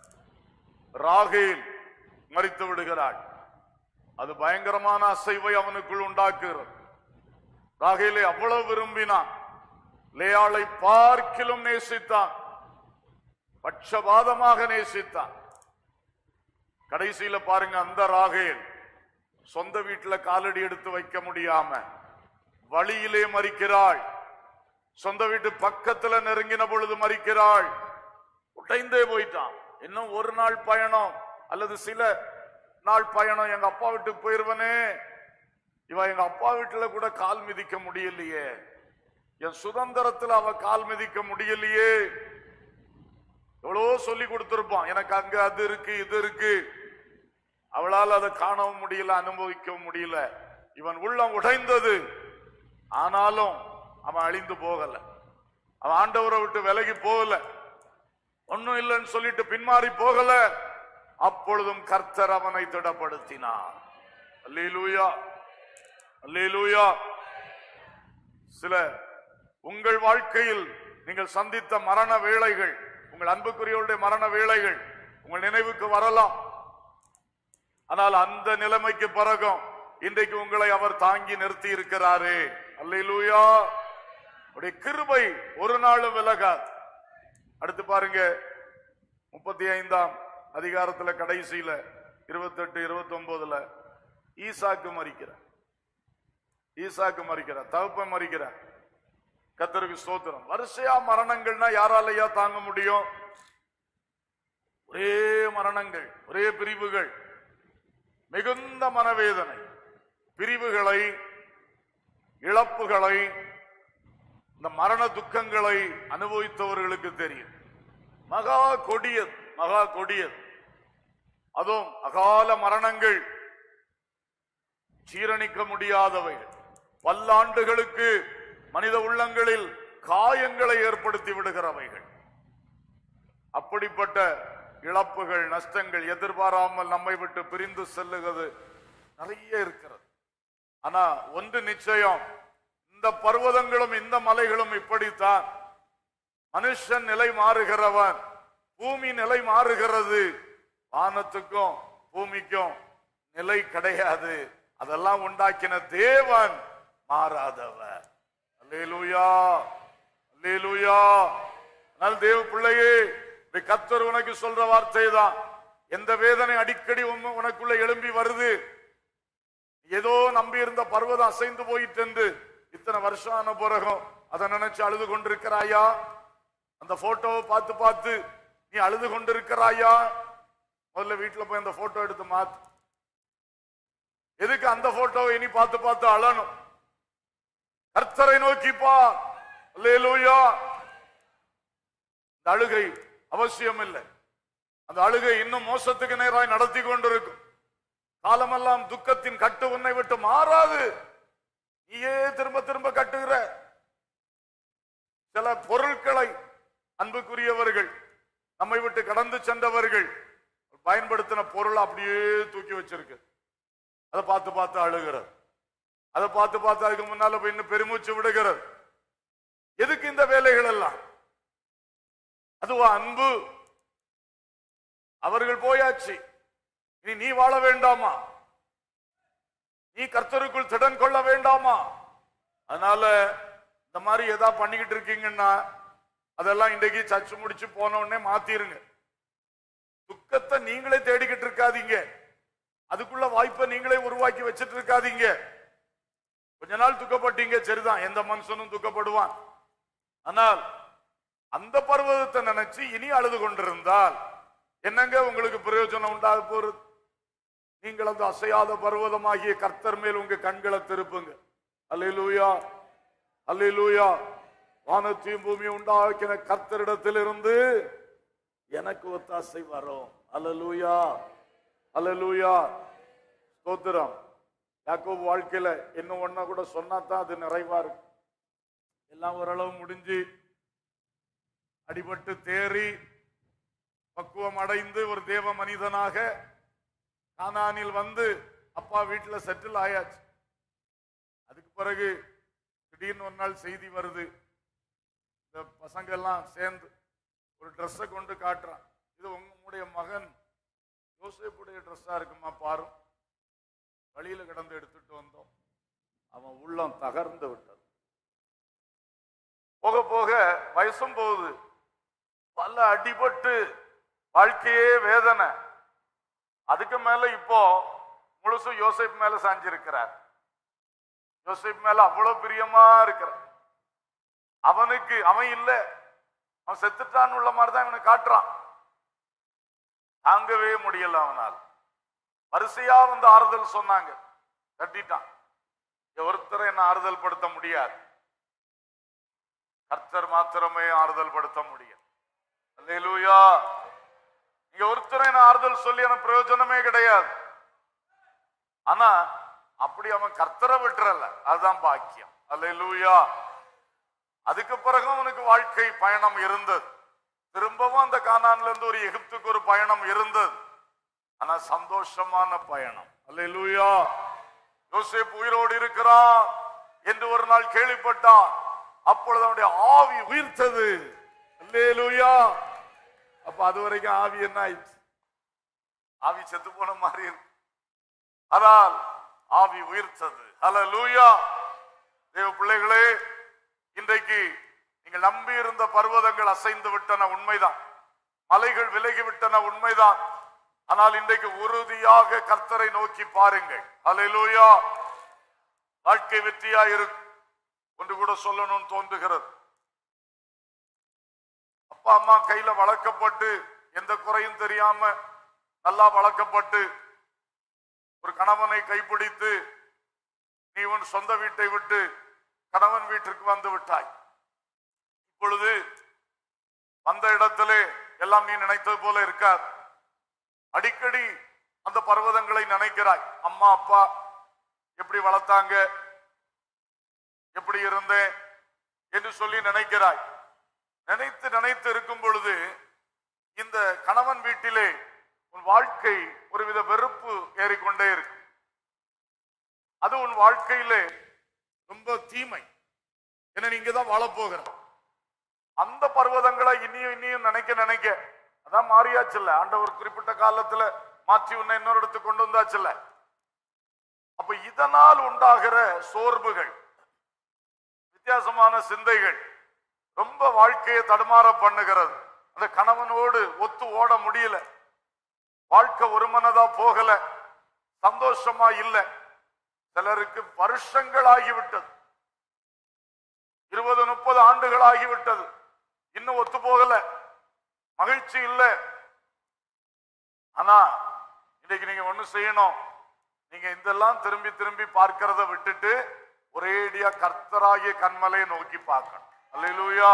ராகேல் மரித்து விடுகிறாள். அது பயங்கரமான அசைவை அவனுக்குள் உண்டாக்குகிறது. ராகேலை அவ்வளவு விரும்பினான், லேயாளை பார்க்கிலும் நேசித்தான், பட்சபாதமாக நேசித்தான். கடைசியில பாருங்க, அந்த ராகேல் சொந்த வீட்டுல காலடி எடுத்து வைக்க முடியாம வழியிலே மரிக்கிறாள். சொந்த வீட்டு பக்கத்துல நெருங்கின பொழுது மரிக்கிறாள். உடைந்தே போயிட்டான். இன்னும் ஒரு நாள் பயணம் அல்லது சில நாள் பயணம் எங்க அப்பா வீட்டுக்கு போயிருவனே, இவன் எங்க அப்பா வீட்டுல கூட கால் மிதிக்க முடியலையே, என் சுதந்திரத்துல அவ கால் மிதிக்க முடியலையே. எவ்வளவோ சொல்லி கொடுத்திருப்பான், எனக்கு அங்க அது இருக்கு இது இருக்கு. அவளால் அதை காணவும் முடியல, அனுபவிக்கவும் முடியல. இவன் உள்ளம் உடைந்தது. ஆனாலும் அவன் அழிந்து போகல, அவன் ஆண்டவரை விட்டு விலகி போகல, ஒன்னும் இல்லைன்னு சொல்லிட்டு பின்மாறி போகல. அப்பொழுதும் கர்த்தர் அவனை திடப்படுத்தினார். அல்லேலூயா! அல்லேலூயா! சில உங்கள் வாழ்க்கையில் நீங்கள் சந்தித்த மரண வேளைகள், உங்கள் அன்புக்குரியவருடைய மரண வேளைகள் உங்கள் நினைவுக்கு வரலாம். ஆனால் அந்த நிலைமைக்கு பிறகும் இன்றைக்கு உங்களை அவர் தாங்கி நிறுத்தி இருக்கிறாரே. அல்லேலூயா. அவருடைய கிருபை ஒரு நாளும் விலகாது. அடுத்து பாருங்க, 35ஆம் அதிகாரத்துல கடைசியில 28, 29 ஈசாக்கு மரிக்கிறார். ஈசாக்கு மரிக்கிறார், தகப்பன் மரிக்கிறார். கர்த்தருக்கு ஸ்தோத்திரம். வரிசையா மரணங்கள்னா யாராலையா தாங்க முடியும்? ஒரே மரணங்கள், ஒரே பிரிவுகள், மிகுந்த மனவேதனை, பிரிவுகளை, இழப்புகளை, இந்த மரண துக்கங்களை அனுபவித்தவர்களுக்கு தெரியும். மகா கொடியது, மகா கொடியது. அதுவும் அகால மரணங்கள், சீரணிக்க முடியாதவைகள், பல்லாண்டுகளுக்கு மனித உள்ளங்களில் காயங்களை ஏற்படுத்தி விடுகிறவைகள். அப்படிப்பட்ட இழப்புகள், நஷ்டங்கள், எதிர்பாராமல் நம்மை விட்டு பிரிந்து செல்லுகிறது நிறைய இருக்கிறது. ஆனா ஒன்று நிச்சயம், இந்த பர்வதங்களும் இந்த மலைகளும் இப்படித்தான். மனுஷன் நிலை மாறுகிறவன், பூமி நிலை மாறுகிறது. வானத்துக்கும் பூமிக்கும் நிலை கிடையாது. அதெல்லாம் உண்டாக்கின தேவன் மாறாதவர். அல்லேலூயா, அல்லேலூயா. ஆனால் தேவ பிள்ளையே, கர்த்தர் உனக்கு சொல்ற வார்த்தை தான். எந்த வேதனை அடிக்கடி உனக்குள்ள எழும்பி வருது, ஏதோ நம்பி இருந்த பர்வதம் அசைந்து போயிட்டு என்று இத்தனை வருஷம் ஆன பிறகும் அதை நினைச்சு அழுது கொண்டிருக்கிறாயா? அந்த போட்டோவை பார்த்து பார்த்து நீ அழுது கொண்டிருக்கிறாயா? முதல்ல வீட்டுல போய் அந்த போட்டோ எடுத்து மாத்து. எதுக்கு அந்த போட்டோவை இனி பார்த்து பார்த்து அழணும்? கர்த்தரை நோக்கி பார். அல்லேலூயா. அந்த அழுகை அவசியம் இல்லை. அந்த அழுகை இன்னும் மோசத்துக்கு நேராய் நடத்தி கொண்டிருக்கும். காலமெல்லாம் துக்கத்தின் கட்டு உன்னை விட்டு மாறாது. நீயே திரும்ப திரும்ப கட்டுகிற சில பொருட்களை அன்புக்குரியவர்கள், நம்மை விட்டு கடந்து சென்றவர்கள் பயன்படுத்தின பொருள் அப்படியே தூக்கி வச்சிருக்கு. அதை பார்த்து பார்த்து அழுகிறது. அதை பார்த்து பார்த்து அதுக்கு முன்னால போய் இன்னும் பெருமூச்சு விடுகிறது. எதுக்கு இந்த வேலைகள் எல்லாம்? அதுவா அன்பு? அவர்கள் போயாச்சு, இனி நீ வாழ வேண்டாமா? நீ கர்த்தருக்குள் திடன் கொள்ள வேண்டாமா? அதனால இந்த மாதிரி ஏதாவது பண்ணிக்கிட்டு இருக்கீங்கன்னா அதெல்லாம் இன்றைக்கு சர்ச்சு முடிச்சு போன உடனே மாத்திருங்க. துக்கத்தை நீங்களே தேடிக்கிட்டு இருக்காதீங்க. அதுக்குள்ள வாய்ப்பை நீங்களே உருவாக்கி வச்சிட்டு இருக்காதீங்க. கொஞ்ச நாள் துக்கப்பட்டீங்க, சரிதான், எந்த மனுஷனும் துக்கப்படுவான். ஆனால் அந்த பர்வதத்தை நினைச்சு இனி அழுது கொண்டிருந்தால் என்னங்க உங்களுக்கு பிரயோஜனம் உண்டாக போறது? நீங்கள் அந்த அசையாத பர்வதமாகிய கர்த்தர் மேல் உங்க கண்களை திருப்புங்க. அல்லேலூயா, அல்லேலூயா. வானத்தையும் பூமியை உண்டாக்கின கர்த்தரிடத்திலிருந்து எனக்கு ஒத்தாசை வரும். அல்லேலூயா, அல்லேலூயா. ஸ்தோத்திரம். யாக்கோபு வாழ்க்கையில இன்னும் ஒன்ன கூட சொன்னாதான் அது நிறைவா இருக்கு. எல்லாம் ஓரளவு முடிஞ்சு அடிபட்டு தேறி பக்குவம் அடைந்து ஒரு தேவ மனிதனாக கானானில் வந்து அப்பா வீட்டுல செட்டில் ஆயாச்சு. அதுக்கு பிறகு திடீர்னு ஒரு நாள் செய்தி வருது. இந்த பசங்க எல்லாம் சேர்ந்து ஒரு ட்ரெஸ்ஸை கொண்டு காட்டுறான். இது உங்களுடைய மகன் யோசேப்புடைய ட்ரெஸ்ஸா இருக்குமா பாரு. வழியில கிடந்து எடுத்துட்டு வந்தோம். அவன் உள்ளம் தகர்ந்து விட்டது. போக போக வயசும் போகுது. பல அடிபட்டு வாழ்க்கையே வேதனை. அதுக்கு மேல இப்போ முழுசு யோசேப்பு மேல சாஞ்சிருக்கிறார். யோசேப்பு மேல அவ்வளவு பிரியமா இருக்கிறார். அவனுக்கு அவன் இல்ல, அவன் செத்துட்டான் உள்ள மாதிரிதான் இவனை காட்டுறான். தாங்கவே முடியல அவனால். வரிசையா வந்து ஆறுதல் சொன்னாங்க, கட்டிட்டான். ஒருத்தரை என்ன ஆறுதல் படுத்த முடியாது, கர்த்தர் மாத்திரமே ஆறுதல் படுத்த முடியும். அல்லேலூயா. நீங்க ஒருத்தரை என்ன ஆறுதல் சொல்லி எனக்கு பிரயோஜனமே கிடையாது. ஆனா அப்படி அவன் கர்த்தரை விட்டுறல, அதுதான் பாக்கியம். அல்லேலூயா. அதுக்கு பிறகு அவனுக்கு வாழ்க்கை பயணம் இருந்தது. திரும்பவும் அந்த கானான்ல இருந்து ஒரு எகிப்துக்கு ஒரு பயணம் இருந்தது. ஆனா சந்தோஷமான பயணம். அல்லேலூயா. யோசேப்பு உயிரோடு இருக்கிறான் என்று ஒரு நாள் கேள்விப்பட்டான். அப்பொழுது அவனுடைய ஆவி உயிர்த்தது. அல்லேலூயா. அப்ப அது வரைக்கும் ஆவி என்ன ஆயிடுச்சு? ஆவி செத்து போன மாதிரி இருக்கு. ஆனால் ஆவி உயிர்த்தது. ஹல்லேலூயா. தேவ பிள்ளைகளே, இன்றைக்கு நீங்கள் நம்பி இருந்த பர்வதங்கள் அசைந்து விட்டன, உண்மைதான். மலைகள் விலகி விட்டன, உண்மைதான். ஆனால் இன்றைக்கு உறுதியாக கர்த்தரை நோக்கி பாருங்கள். ஹல்லேலூயா. வாழ்க்கை வெற்றியா இருக்கும். ஒன்று கூட சொல்லணும்னு தோன்றுகிறது. அப்பா அம்மா கையில வளர்க்கப்பட்டு எந்த குறையும் தெரியாம நல்லா வளர்க்கப்பட்டு ஒரு கணவனை கைப்பிடித்து நீ உன் சொந்த வீட்டை விட்டு கணவன் வீட்டிற்கு வந்து விட்டாய். இப்பொழுது வந்த இடத்திலே எல்லாம் நீ நினைத்தது போல இருக்காது. அடிக்கடி அந்த பர்வதங்களை நினைக்கிறாய். அம்மா அப்பா எப்படி வளர்த்தாங்க, எப்படி இருந்தேன் என்று சொல்லி நினைக்கிறாய். நினைத்து நினைத்து இருக்கும் பொழுது இந்த கணவன் வீட்டிலே உன் வாழ்க்கை ஒருவித வெறுப்பு ஏறிக்கொண்டே இருக்கு. அது உன் வாழ்க்கையிலே ரொம்ப தீமை. என்ன, நீங்க தான் வாழப்போகிற அந்த பர்வதங்களை இனியும் இனியும் நினைக்க நினைக்க அதான் மாறியாச்சுல்ல. ஆண்டவர் குறிப்பிட்ட காலத்துல மாற்றி உன்னை இன்னொரு இடத்துக்கு கொண்டு வந்தாச்சுல்ல. அப்ப இதனால் உண்டாகிற சோர்வுகள், வித்தியாசமான சிந்தைகள் ரொம்ப வாழ்க்கையை தடுமாற பண்ணுகிறது. அந்த கணவனோடு ஒத்து ஓட முடியல, வாழ்க்கை ஒருமனதா போகல, சந்தோஷமா இல்லை. சிலருக்கு வருஷங்கள் ஆகிவிட்டது, 20-30 ஆண்டுகள் ஆகிவிட்டது, இன்னும் ஒத்து போகல, மகிழ்ச்சி இல்லை. ஆனா இன்னைக்கு நீங்க ஒண்ணு செய்யணும். நீங்க இதெல்லாம் திரும்பி திரும்பி பார்க்கிறத விட்டுட்டு ஒரேடியா கர்த்தராகிய கன்மலையை நோக்கி பார்க்கணும். அல்லேலூயா.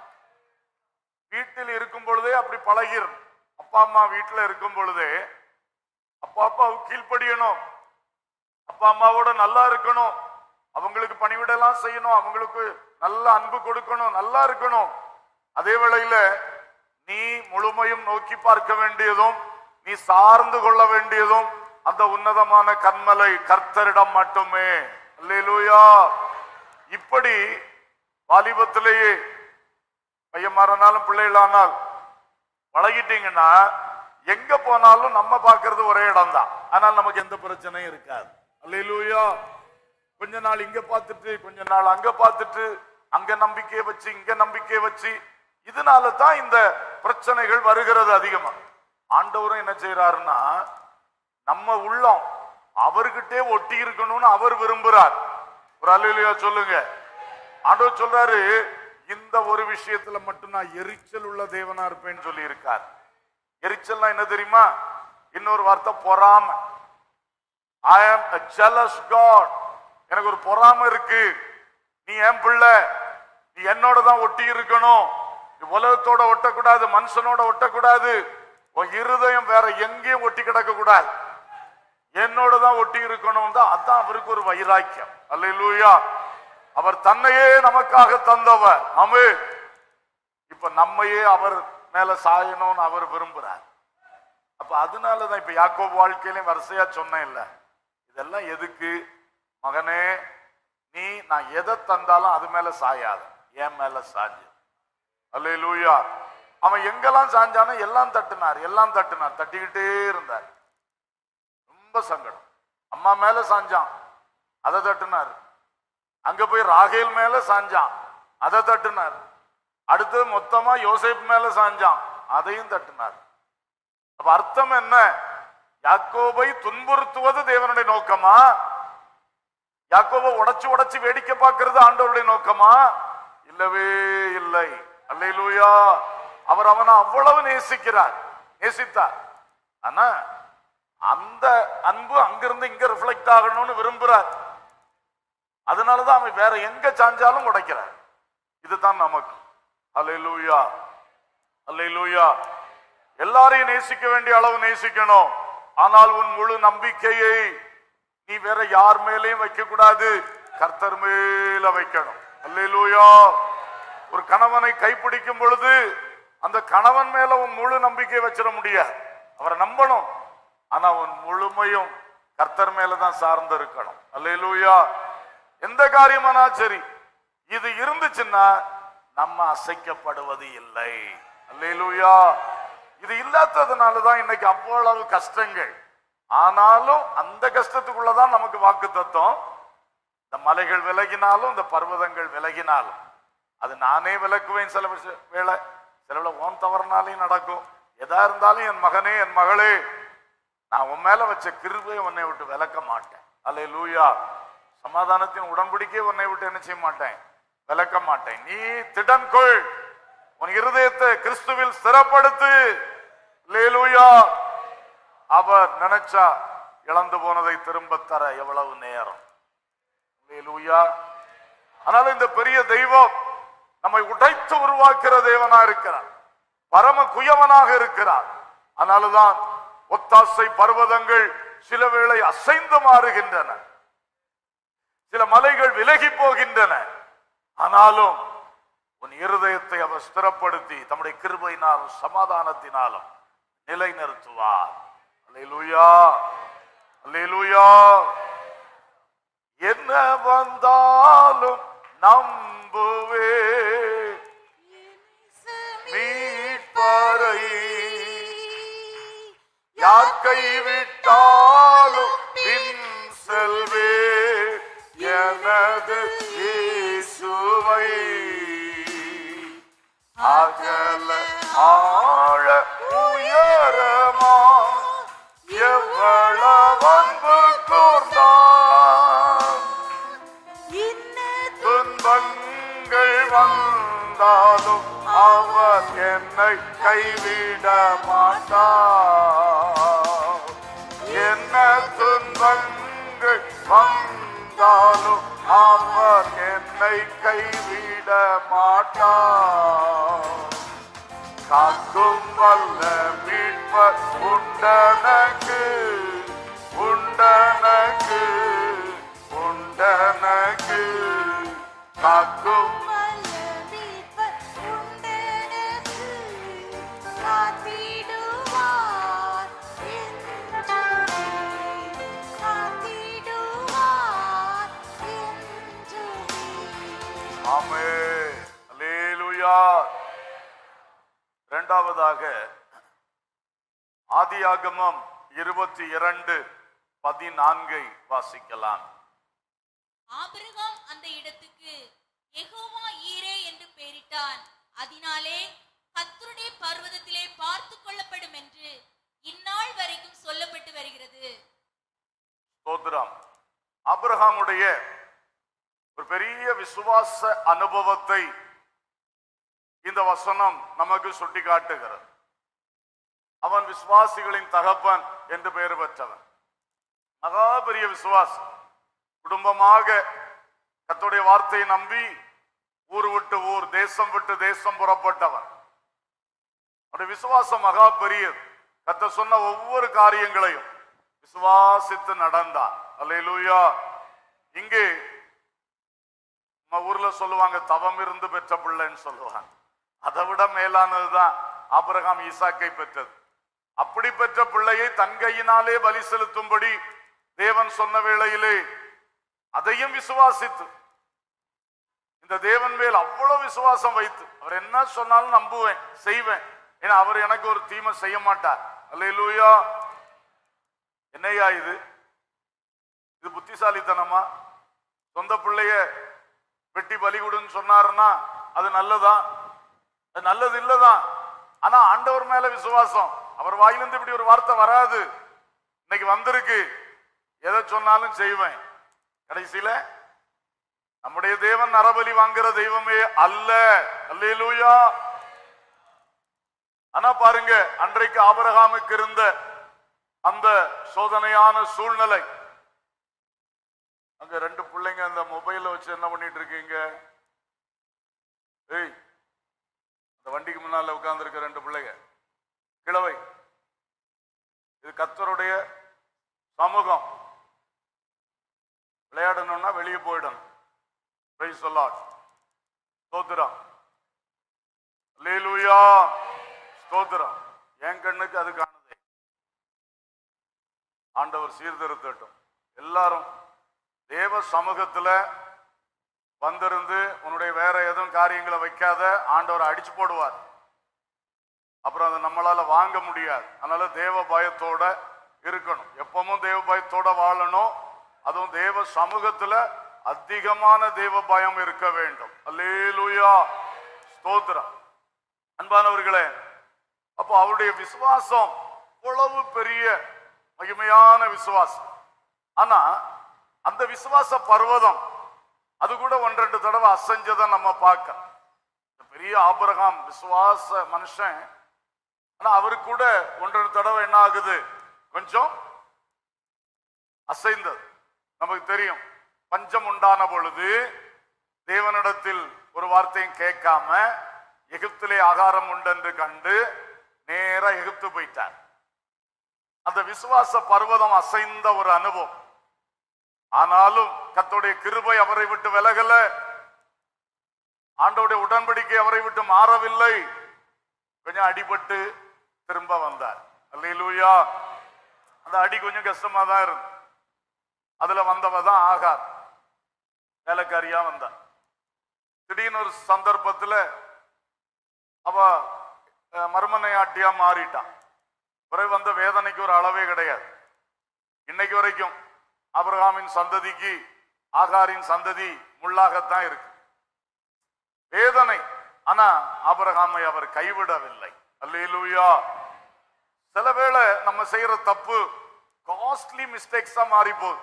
வீட்டில் இருக்கும் பொழுதே அப்படி பழகிரும். அப்பா அம்மா வீட்டுல இருக்கும் பொழுதே அப்பா அப்பாவுக்கு கீழ்ப்படியணும், அப்பா அம்மாவோட நல்லா இருக்கணும், அவங்களுக்கு பணிவிடெல்லாம் செய்யணும், அவங்களுக்கு நல்ல அன்பு கொடுக்கணும், நல்லா இருக்கணும். அதே வேளையில நீ முழுமையும் நோக்கி பார்க்க வேண்டியதும் நீ சார்ந்து கொள்ள வேண்டியதும் அந்த உன்னதமான கன்மலை கர்த்தரிடம் மட்டுமே. அல்லேலூயா. இப்படி வாலிபத்திலேயே பையன்மாரனாலும் பிள்ளைகளானால் பழகிட்டீங்கன்னா எங்க போனாலும் நம்ம பார்க்கறது ஒரே இடம் தான். ஆனால் நமக்கு எந்த பிரச்சனையும் இருக்காது. அல்லேலூயா. கொஞ்ச நாள் இங்க பார்த்துட்டு கொஞ்ச நாள் அங்க பார்த்துட்டு அங்க நம்பிக்கையை வச்சு இங்க நம்பிக்கையை வச்சு இதனால தான் இந்த பிரச்சனைகள் வருகிறது அதிகமா. ஆண்டவரும் என்ன செய்யறாருன்னா நம்ம உள்ளம் அவர்கிட்டே ஒட்டி இருக்கணும்னு அவர் விரும்புறார். ஒரு அல்லேலூயா சொல்லுங்க. ஆண்டவர் சொல்றாரு, இந்த ஒரு விஷயத்துல மட்டும் நான் எரிச்சல் உள்ள தேவனா இருப்பேன்னு சொல்லி இருக்கார். எரிச்சல்னா என்ன தெரியுமா? இன்னொரு வார்த்தை பொறாமை. I am a jealous God. எனக்கு ஒரு பொறாமை இருக்கு. நீ என் பிள்ளை, நீ என்னோட தான் ஒட்டி இருக்கணும், உலகத்தோட ஒட்டக்கூடாது, மனுஷனோட ஒட்டக்கூடாது, உன் இருதயம் வேற எங்கேயும் ஒட்டி கிடக்க கூடாது, என்னோட தான் ஒட்டி இருக்கணும் தான். அதான் அவருக்கு ஒரு வைராக்கியம். அல்லேலூயா. அவர் தன்னையே நமக்காக தந்தவர். ஆமென். இப்ப நம்மையே அவர் மேல சாயணும்னு அவர் விரும்புறார். அப்ப அதனாலதான் இப்ப யாக்கோபு வாழ்க்கையிலையும் வரிசையா சொன்னேன் இல்ல, இதெல்லாம் எதுக்கு? மகனே, நீ நான் எதை தந்தாலும் அது மேல சாயாது, என் மேல சாஞ்சு. அல்லேலூயா. அவன் எங்கெல்லாம் சாஞ்சானோ எல்லாம் தட்டினார், எல்லாம் தட்டினார், தட்டிக்கிட்டே இருந்தார். ரொம்ப சங்கடம். அம்மா மேல சாஞ்சான், அதை தட்டினார். அங்க போய் ராகேல் மேல சாஞ்சான், அதை தட்டினார். அடுத்து மொத்தமா யோசேப்பு மேல சாஞ்சான், அதையும் தட்டினார். அப்ப அர்த்தம் என்ன? யாக்கோபை துன்புறுத்துவது தேவனுடைய நோக்கமா? யாக்கோபை உடைச்சு உடைச்சு வேடிக்கை பார்க்கிறது ஆண்டவருடைய நோக்கமா? இல்லவே இல்லை. அல்லேலூயா. அவர் அவனை அவ்வளவு நேசித்தார். ஆனா அந்த அன்பு அங்கிருந்து இங்க ரிஃப்ளெக்ட் ஆகணும்னு விரும்புறார். அதனாலதான் அவன் வேற எங்க சாஞ்சாலும் உடைக்கிறார். இதுதான் நமக்கு. அல்லேலூயா. அல்லேலூயா. எல்லாரையும் நேசிக்க வேண்டிய அளவு நேசிக்கணும். ஆனால் உன் முழு நம்பிக்கையை நீ வேற யார் மேலேயும் வைக்க கூடாது, கர்த்தர் மேல வைக்கணும். அல்லேலூயா. ஒரு கணவனை கைப்பிடிக்கும் பொழுது அந்த கணவன் மேல உன் முழு நம்பிக்கை வச்சிட முடியாது. அவரை நம்பணும். ஆனா உன் முழுமையும் கர்த்தர் மேலதான் சார்ந்து இருக்கணும். அல்லேலூயா. எந்த காரியமானா சரி, இது இருந்துச்சுன்னா நம்ம அசைக்கப்படுவது இல்லை. அல்லேலூயா. இது இல்லாததுனாலதான் இன்னைக்கு அவ்வளவு கஷ்டங்கள். ஆனாலும் அந்த கஷ்டத்துக்குள்ளதான் நமக்கு வாக்கு தத்துவம். இந்த மலைகள் விலகினாலும் இந்த பர்வதங்கள் விலகினாலும் அது நானே விலக்குவேன். சில வேளை சில ஓன் தவறுனாலையும் நடக்கும். எதா இருந்தாலும் என் மகனே என் மகளே, நான் உன் மேல வச்ச கிருபையை உன்னை விட்டு விலக்க மாட்டேன். அல்லேலூயா. சமாதானத்தின் உடன்படிக்கை உன்னை விட்டு என்ன செய்ய மாட்டேன், விலக்க மாட்டேன். நீ திடன் கொள், உன் இருதயத்தை கிறிஸ்துவில் ஸ்திரப்படுத்து. அல்லேலூயா. அவர் நினைச்சா இழந்து போனதை திரும்ப தர எவ்வளவு நேரம். அல்லேலூயா. அதனால இந்த பெரிய தெய்வம் நம்மை உடைத்து உருவாக்குற தேவனா இருக்கிறார், பரம குயவனாக இருக்கிறார். அதனாலதான் ஒத்தாசை பர்வதங்கள் சில வேளை அசைந்து மாறுகின்றன, சில மலைகள் விலகி போகின்றன. ஆனாலும் உன் இருதயத்தை அவர் ஸ்திரப்படுத்தி தம்முடைய கிருபையினாலும் சமாதானத்தினாலும் நிலைநிறுத்துவார். அல்லேலூயா, அல்லேலூயா. என்ன வந்தாலும் நம்புவே மீட்பரை, யார் கைவிட்டாலும் பின் செல்வே எனது இயேசுவை. அகல ஆழ உயரமா எவ்வளவு அன்பு கூர்ந்தான், துன்பங்கள் வந்தாலும் அவர் என்னை கைவிட மாட்டார். என்ன துன்பங்கள் வந்தாலும் அவர் என்னை கைவிட மாட்டார். காக்கும் வல்ல மீட்பர் உண்டனக்கு, உண்டனக்கு, உண்டனக்கு. காக்கும் ஆமென். அல்லேலூயா. இரண்டாவதாக ஆதியாகமம் 22:14 வாசிக்கலாம். ஆபிரகாம் அந்த இடத்துக்கு யெகோவா ஈரே என்று பெயரிட்டான். அதனாலே கர்த்தருடைய பர்வதத்திலே பார்த்து கொள்ளப்படும் என்று இந்நாள் வரைக்கும் சொல்லப்பட்டு வருகிறது. ஸ்தோத்திரம். ஆபிரகாமுடைய ஒரு பெரிய விசுவாச அனுபவத்தை இந்த வசனம் நமக்கு சுட்டி காட்டுகிறது. அவன் விசுவாசிகளின் தகப்பன் என்று பெயர் பெற்றவன். மகா பெரிய விசுவாசம். குடும்பமாக கர்த்தருடைய வார்த்தையை நம்பி ஊர் விட்டு ஊர், தேசம் விட்டு தேசம் புறப்பட்டவன். அவருடைய விசுவாசம் மகா பெரியது. கர்த்தர் சொன்ன ஒவ்வொரு காரியங்களையும் விசுவாசித்து நடந்தான். அல்லேலூயா. இங்கே நம்ம ஊர்ல சொல்லுவாங்க, தவம் இருந்து பெற்ற பிள்ளைன்னு சொல்லுவாங்க. அதை விட மேலானதுதான் ஆபிரகாம் ஈசாக்கை பெற்றது. அப்படி பெற்ற பிள்ளையை தன் கையினாலே பலி செலுத்தும்படி தேவன் சொன்ன வேளையிலே அதையும் விசுவாசித்து, இந்த தேவன் மேல் அவ்வளவு விசுவாசம் வைத்து, அவர் என்ன சொன்னாலும் நம்புவேன், செய்வேன், ஏன்னா அவர் எனக்கு ஒரு தீமை செய்ய மாட்டார். அல்லேலூயா. என்னையா இது புத்திசாலித்தனமா? சொந்த பிள்ளைய வெட்டி பலி கொடுன்னு சொன்னாருன்னா அது நல்லதா? அது நல்லது இல்லதான். ஆனா ஆண்டவர் மேல விசுவாசம். அவர் வாயிலிருந்து இப்படி ஒரு வார்த்தை வராது, இன்னைக்கு வந்திருக்கு. எதை சொன்னாலும் செய்வேன். கடைசியில நம்முடைய தேவன் நரபலி வாங்குற தெய்வமே அல்ல. அல்லேலூயா. ஆனா பாருங்க, அன்றைக்கு ஆபிரகாமுக்கு இருந்த அந்த சோதனையான சூழ்நிலை. அங்க ரெண்டு பிள்ளைங்க அந்த மொபைல வச்சு என்ன பண்ணிட்டு இருக்கீங்க? ஏய், அந்த வண்டிக்கு முன்னால உட்கார்ந்து இருக்க ரெண்டு பிள்ளைங்க கிழவை. இது கர்த்தருடைய சமூகம். விளையாடணும்னா வெளியே போயிடணும். Praise the lord. ஸ்தோத்திரம். அல்லேலூயா. ஸ்தோத்திரம். என் கண்ணுக்கு அது காணுதே. ஆண்டவர் சீர்திருத்தட்டும். எல்லாரும் தேவ சமூகத்துல வந்திருந்து உன்னுடைய வேற எதுவும் காரியங்களை வைக்காத, ஆண்டவரை அடிச்சு போடுவார். அப்புறம் அதை நம்மளால வாங்க முடியாது. அதனால தேவ பயத்தோட இருக்கணும். எப்பவும் தேவ பயத்தோட வாழணும். அதுவும் தேவ சமூகத்துல அதிகமான தேவ பயம் இருக்க வேண்டும். அல்லேலூயா, ஸ்தோத்திரம். அன்பானவர்களே, அப்போ அவருடைய விசுவாசம் அவ்வளவு பெரிய மகிமையான விசுவாசம். ஆனா அந்த விசுவாச பர்வதம் அது கூட 1-2 தடவை அசைஞ்சதை நம்ம பார்க்க. பெரிய ஆபிரகாம் விசுவாச மனுஷன். ஆனா அவருக்கு கூட 1-2 தடவை என்ன ஆகுது, கொஞ்சம் அசைந்தது. நமக்கு தெரியும், பஞ்சம் உண்டான பொழுது தேவனிடத்தில் ஒரு வார்த்தையும் கேட்காம எகிப்திலே ஆகாரம் உண்டென்று கண்டு நேரா எகிப்து போயிட்டார். அந்த விசுவாச பர்வதம் அசைந்த ஒரு அனுபவம். ஆனாலும் கர்த்தருடைய கிருபை அவரை விட்டு விலகல, ஆண்டவருடைய உடன்படிக்கை அவரை விட்டு மாறவில்லை. கொஞ்சம் அடிபட்டு திரும்ப வந்தார். அல்லேலூயா. அந்த அடி கொஞ்சம் கஷ்டமா தான் இருந்து. அதுல வந்தவ தான் ஆகார், வேலைக்காரியா வந்தார். திடீர்னு ஒரு சந்தர்ப்பத்துல அவ மர்மனையாட்டியா மாறிட்டான். பிறகு வந்த வேதனைக்கு ஒரு அளவே கிடையாது. இன்னைக்கு வரைக்கும் ஆபிரகாமின் சந்ததிக்கு ஆகாரின் சந்ததி முள்ளாகத்தான் இருக்கு, வேதனை. ஆனா ஆபிரகாமை அவர் கைவிடவில்லை. அல்லேலூயா. சில வேளை நம்ம செய்யற தப்பு காஸ்ட்லி மிஸ்டேக்ஸா மாறி போகுது,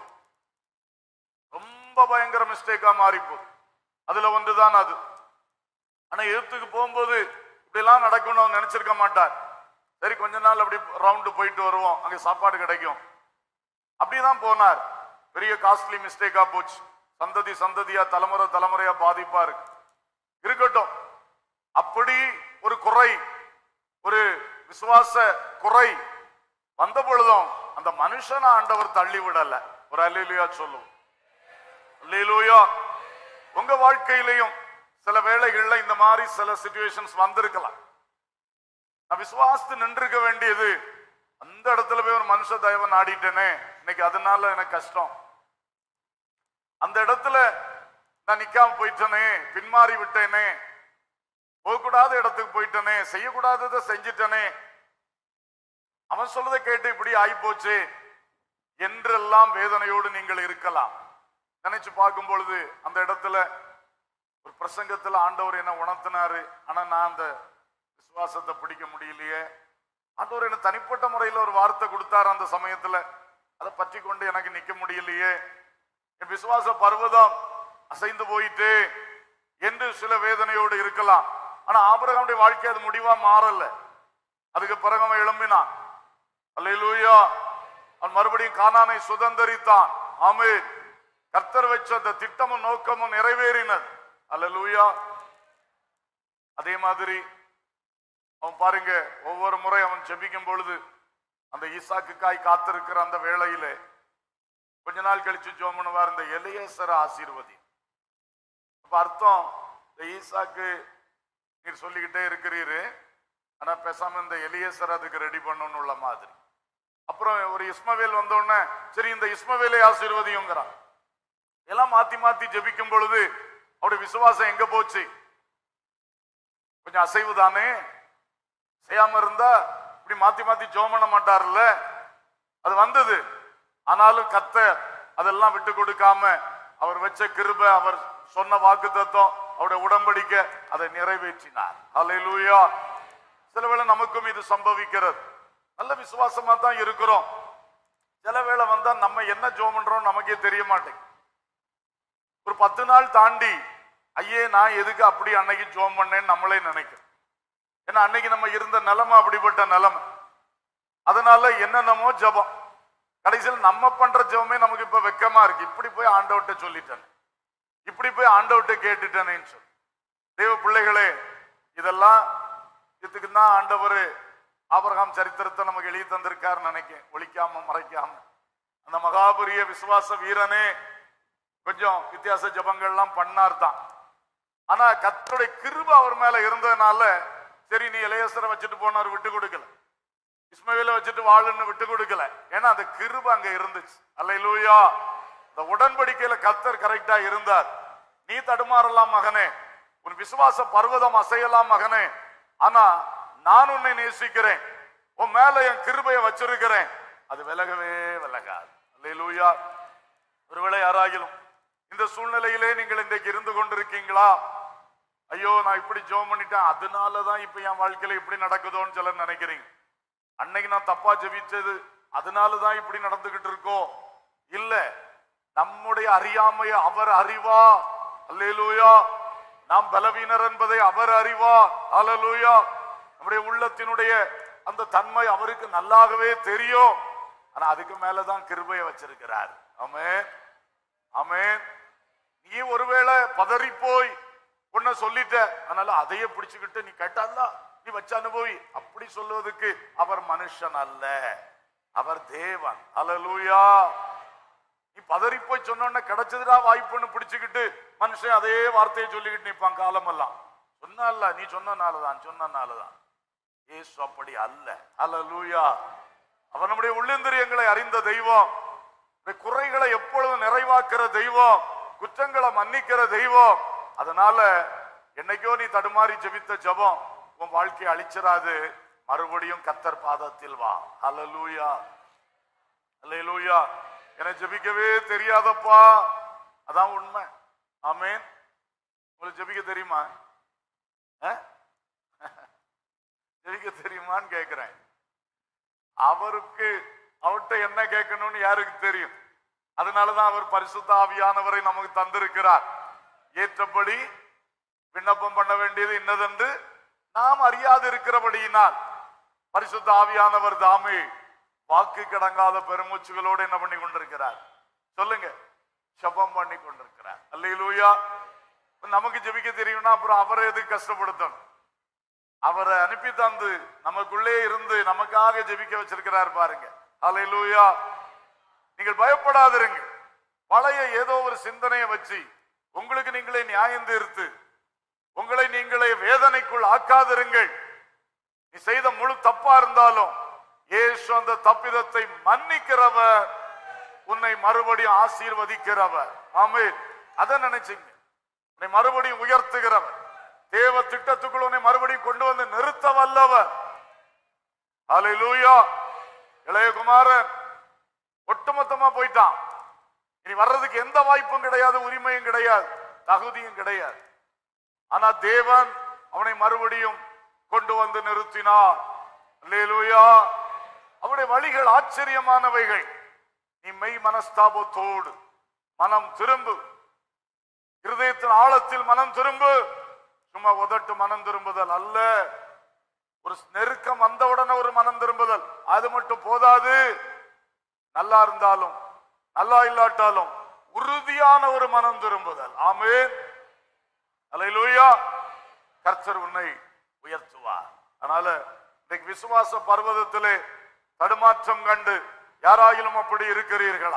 ரொம்ப பயங்கர மிஸ்டேக்கா மாறி போகுது. அதுல ஒன்றுதான் அது. ஆனா எகிப்துக்கு போகும்போது இப்படிலாம் நடக்கணும்னு நினைச்சிருக்க மாட்டார். சரி, கொஞ்ச நாள் அப்படி ரவுண்டு போயிட்டு வருவோம், அங்க சாப்பாடு கிடைக்கும், அப்படிதான் போனார். பெரிய காஸ்ட்லி மிஸ்டேக்கா போச்சு. சந்ததி சந்ததியா தலைமுறை தலைமுறையா பாதிப்பா இருக்கு. இருக்கட்டும், அப்படி ஒரு குறை, ஒரு விசுவாச குறை வந்த பொழுதும் அந்த மனுஷனை ஆண்டவர் தள்ளி விடல. ஒரு அல்லேலூயா சொல்லுவோம். அல்லேலூயா. உங்க வாழ்க்கையிலையும் சில வேளைகள்ல இந்த மாதிரி சில சிச்சுவேஷன்ஸ் வந்திருக்கலாம். நான் விசுவாசத்து நின்றுக்க வேண்டியது, அந்த இடத்துல போய் ஒரு மனுஷ தயவை நாடிட்டேனே, இன்னைக்கு அதனால எனக்கு கஷ்டம். அந்த இடத்துல நான் நிக்காம போயிட்டேனே, பின்மாறி விட்டேனே, போகக்கூடாத இடத்துக்கு போயிட்டேனே, செய்யக்கூடாததை செஞ்சிட்டனே, அவன் சொல்றதை கேட்டு இப்படி ஆயிப்போச்சு என்றெல்லாம் வேதனையோடு நீங்கள் இருக்கலாம். நினைச்சு பார்க்கும் பொழுது அந்த இடத்துல ஒரு பிரசங்கத்துல ஆண்டவர் என்ன உணர்த்தினாரு, ஆனா நான் அந்த விசுவாசத்தை பிடிக்க முடியலையே. ஆண்டவர் என்ன தனிப்பட்ட முறையில் ஒரு வார்த்தை கொடுத்தாரு, அந்த சமயத்துல அதை பற்றி கொண்டு எனக்கு நிக்க முடியலையே, என் விசுவாச பர்வதம் அசைந்து போயிட்டு என்று சில வேதனையோடு இருக்கலாம். ஆனா ஆபிரகாமுடைய வாழ்க்கை அது முடிவா மாறல. அதுக்கு பிறகு அவன் எழும்பினான். அல்லேலூயா. அவன் மறுபடியும் கானானை சுதந்தரித்தான். ஆமென். கர்த்தர் வச்ச அந்த திட்டமும் நோக்கமும் நிறைவேறினது. அல்லேலூயா. அதே மாதிரி அவன் பாருங்க, ஒவ்வொரு முறை அவன் ஜெபிக்கும் பொழுது அந்த ஈசாக்குக்காய் காத்திருக்கிற அந்த வேளையிலே கொஞ்ச நாள் கழிச்சு ஜெபம் பண்ணுவார், இந்த எலியேசரை ஆசீர்வதி. அப்ப அர்த்தம், இந்த ஈசாக்கு நீர் சொல்லிக்கிட்டே இருக்கிறீரு, ஆனா பேசாம இந்த எலியேசர் அதுக்கு ரெடி பண்ணணும் உள்ள மாதிரி. அப்புறம் ஒரு இஸ்மவேல் வந்த உடனே சரி இந்த இஸ்மவேலை ஆசீர்வதிங்கிறான். எல்லாம் மாத்தி மாத்தி ஜெபிக்கும் பொழுது அவருடைய விசுவாசம் எங்க போச்சு? கொஞ்சம் அசைவு தானே. செய்யாம இருந்தா இப்படி மாத்தி மாத்தி ஜெபம் பண்ண மாட்டார்ல. அது வந்தது. ஆனாலும் கர்த்தர் அதெல்லாம் விட்டு கொடுக்காம அவர் வச்ச கிருபை, அவர் சொன்ன வாக்குத்தத்தம், அவருடைய உடன்படிக்கை அதை நிறைவேற்றினார். ஹல்லேலூயா. சில வேளை நமக்கும் இது சம்பவிக்கிறது. நல்ல விசுவாசமா தான் இருக்கிறோம். சில வேளை வந்தா நம்ம என்ன ஜெபம் பண்றோம் நமக்கே தெரிய மாட்டேங்குது. ஒரு 10 நாள் தாண்டி ஐயே நான் எதுக்கு அப்படி அன்னைக்கு ஜெபம் பண்ணேன்னு நம்மளே நினைக்கிறோம். ஏன்னா அன்னைக்கு நம்ம இருந்த நிலைமை அப்படிப்பட்ட நிலைமை. அதனால என்னென்னமோ ஜெபம், கடைசியில் நம்ம பண்ற ஜெபமே நமக்கு இப்ப வெக்கமா இருக்கு. இப்படி போய் ஆண்டவர்கிட்ட சொல்லிட்டேன், இப்படி போய் ஆண்டவர்கிட்ட கேட்டுட்டேனேன்னு சொல்லி. தேவ பிள்ளைகளே, இதெல்லாம் இதுக்கு தான் ஆண்டவர் ஆபிரகாம் சரித்திரத்தை நமக்கு எழுதி தந்திருக்காரு நினைக்க, ஒழிக்காம மறைக்காம. அந்த மகாபெரிய விசுவாச வீரனே கொஞ்சம் வித்தியாச ஜபங்கள்லாம் பண்ணார் தான். ஆனா கர்த்தருடைய கிருபை அவர் மேல இருந்ததுனால சரி நீ எலியேசரை வச்சுட்டு போனார், விட்டு கொடுக்கல. இஸ்மவேலை வச்சுட்டு வாழுன்னு விட்டு கொடுக்கல. ஏன்னா அந்த கிருபை அங்க இருந்துச்சு. அல்லேலூயா. இந்த உடன்படிக்கையில கர்த்தர் கரெக்டா இருந்தார். நீ தடுமாறலாம் மகனே, உன் விசுவாச பர்வதம் அசையலாம் மகனே, ஆனா நான் உன்னை நேசிக்கிறேன், உன் மேல என் கிருபையை வச்சிருக்கிறேன், அது விலகவே விலகாது. அல்லேலூயா. ஒருவேளை யாராகிலும் இந்த சூழ்நிலையிலே நீங்கள் இன்றைக்கு இருந்து கொண்டிருக்கீங்களா? ஐயோ, நான் இப்படி ஜெபம் பண்ணிட்டேன், அதனாலதான் இப்ப என் வாழ்க்கையில இப்படி நடக்குதோன்னு சிலர் நினைக்கிறீங்க. அன்னைக்கு நான் தப்பா ஜெபிச்சது அதனாலதான் இப்படி நடந்துகிட்டு இருக்கோம். இல்ல, நம்முடைய அறியாமைய அவர் அறிவார். அல்லேலூயா. நாம் பலவீனர் என்பதை அவர் அறிவார். அல்லேலூயா. நம்முடைய உள்ளத்தினுடைய அந்த தன்மை அவருக்கு நல்லாகவே தெரியும். ஆனா அதுக்கு மேலதான் கிருபையை வச்சிருக்கிறார். ஆமென், ஆமென். நீ ஒருவேளை பதறி போய் உன்னை சொல்லிட்ட, அதனால அதையே பிடிச்சுக்கிட்டு நீ கேட்டால நீ வச்ச அனுபவி அப்படி சொல்லுவதற்கு அவர் மனுஷன் அல்ல, அவர் தேவன். அல்லேலூயா. நீ பதறி போய் சொன்ன கிடைச்சதுடா வாய்ப்புன்னு பிடிச்சுக்கிட்டு மனுஷன் அதே வார்த்தையை சொல்லிக்கிட்டு நிற்பான் காலமெல்லாம். சொன்னால நீ சொன்னனாலதான். இயேசு அப்படி அல்ல. அல்லேலூயா. அவர் நம்முடைய உள்ளிந்திரியங்களை அறிந்த தெய்வம், குறைகளை எப்பொழுதும் நிறைவாக்குற தெய்வம், குற்றங்களை மன்னிக்கிற தெய்வம். அதனால என்னைக்கோ நீ தடுமாறி ஜெபித்த ஜெபம் உன் வாழ்க்கையை அழிச்சிராது. மறுபடியும் கர்த்தர் பாதத்தில் வா. அல்லேலூயா, அல்லேலூயா. எனக்கு ஜெபிக்கவே தெரியாதப்பா, அதான் உண்மை. ஆமென். உங்களுக்கு ஜெபிக்க தெரியுமா? ஜெபிக்க தெரியுமான்னு கேட்கிறேன். அவர்கிட்ட என்ன கேட்கணும்னு யாருக்கு தெரியும்? அதனாலதான் அவர் பரிசுத்த ஆவியானவரை நமக்கு தந்திருக்கிறார். ஏற்றபடி விண்ணப்பம் பண்ண வேண்டியது இன்னதென்று நாம் அறியாது இருக்கிறபடியினால் பரிசுத்த ஆவியானவர் தாமே வாக்கு கடங்காத பெருமூச்சுகளோடு என்ன பண்ணி கொண்டிருக்கிறார்? சொல்லுங்க, ஜெபம் பண்ணி கொண்டிருக்கிறார். அல்லேலூயா. நமக்கு ஜெபிக்க தெரியும்னா அப்புறம் அவரை எதுக்கு கஷ்டப்படுத்தணும்? அவரை அனுப்பி தந்து நமக்குள்ளே இருந்து நமக்காக ஜெபிக்க வச்சிருக்கிறார் பாருங்க. அல்லேலூயா. நீங்கள் பயப்படாதிருங்க. பழைய ஏதோ ஒரு சிந்தனையை வச்சு உங்களுக்கு நீங்களே நியாயம் தீர்த்து உங்களை நீங்களே வேதனைக்குள் ஆக்காதிருங்கள். நீ செய்த முழு தப்பா இருந்தாலும் இயேசு அந்த தப்பிதத்தை மன்னிக்கிறவர், உன்னை மறுபடியும் ஆசீர்வதிக்கிறவர். ஆமென். அதை நினைச்சுங்க. உன்னை மறுபடியும் உயர்த்துகிறவர், தேவ திட்டத்துக்குள் உன்னை மறுபடியும் கொண்டு வந்து நிறுத்த வல்லவர். அல்லேலூயா. இளையகுமாரன் ஒட்டுமொத்தமா போயிட்டான். இனி வர்றதுக்கு எந்த வாய்ப்பும் கிடையாது, உரிமையும் கிடையாது, தகுதியும் கிடையாது. ஆனா தேவன் அவனை மறுபடியும் கொண்டு வந்து நிறுத்தினார். அல்லேலூயா. அவனுடைய வழிகள் ஆச்சரியமானவைகள். நீ மெய் மனஸ்தாபத்தோடு மனம் திரும்பு, இருதயத்தின் ஆழத்தில் மனம் திரும்பு. சும்மா உதட்டு மனம் திரும்புதல் அல்ல, ஒரு நெருக்கம் வந்தவுடனே ஒரு மனம் திரும்புதல் அது மட்டும் போதாது. நல்லா இருந்தாலும் நல்லா இல்லாட்டாலும் உறுதியான ஒரு மனம் திரும்புதல். ஆமென். அல்லேலூயா. கர்த்தர் உன்னை உயர்த்துவார். அதனால இன்னைக்கு விசுவாச பர்வதத்திலே தடுமாற்றம் கண்டு யாராயிலும் அப்படி இருக்கிறீர்களா?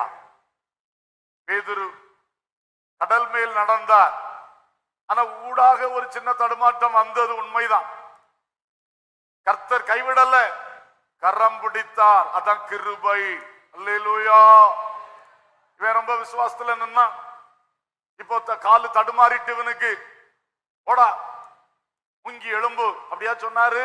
பேதுரு கடல் மேல் நடந்தார். ஆனா ஊடாக ஒரு சின்ன தடுமாற்றம் வந்தது உண்மைதான். கர்த்தர் கைவிடல, கரம் பிடித்தார். அதான் கிருபை. அல்லேலூயா. இவன் ரொம்ப விசுவாசத்துல நின்னா, இப்போ காலு தடுமாறிட்டு இவனுக்கு போடா முங்கி எலும்பு அப்படியா சொன்னாரு?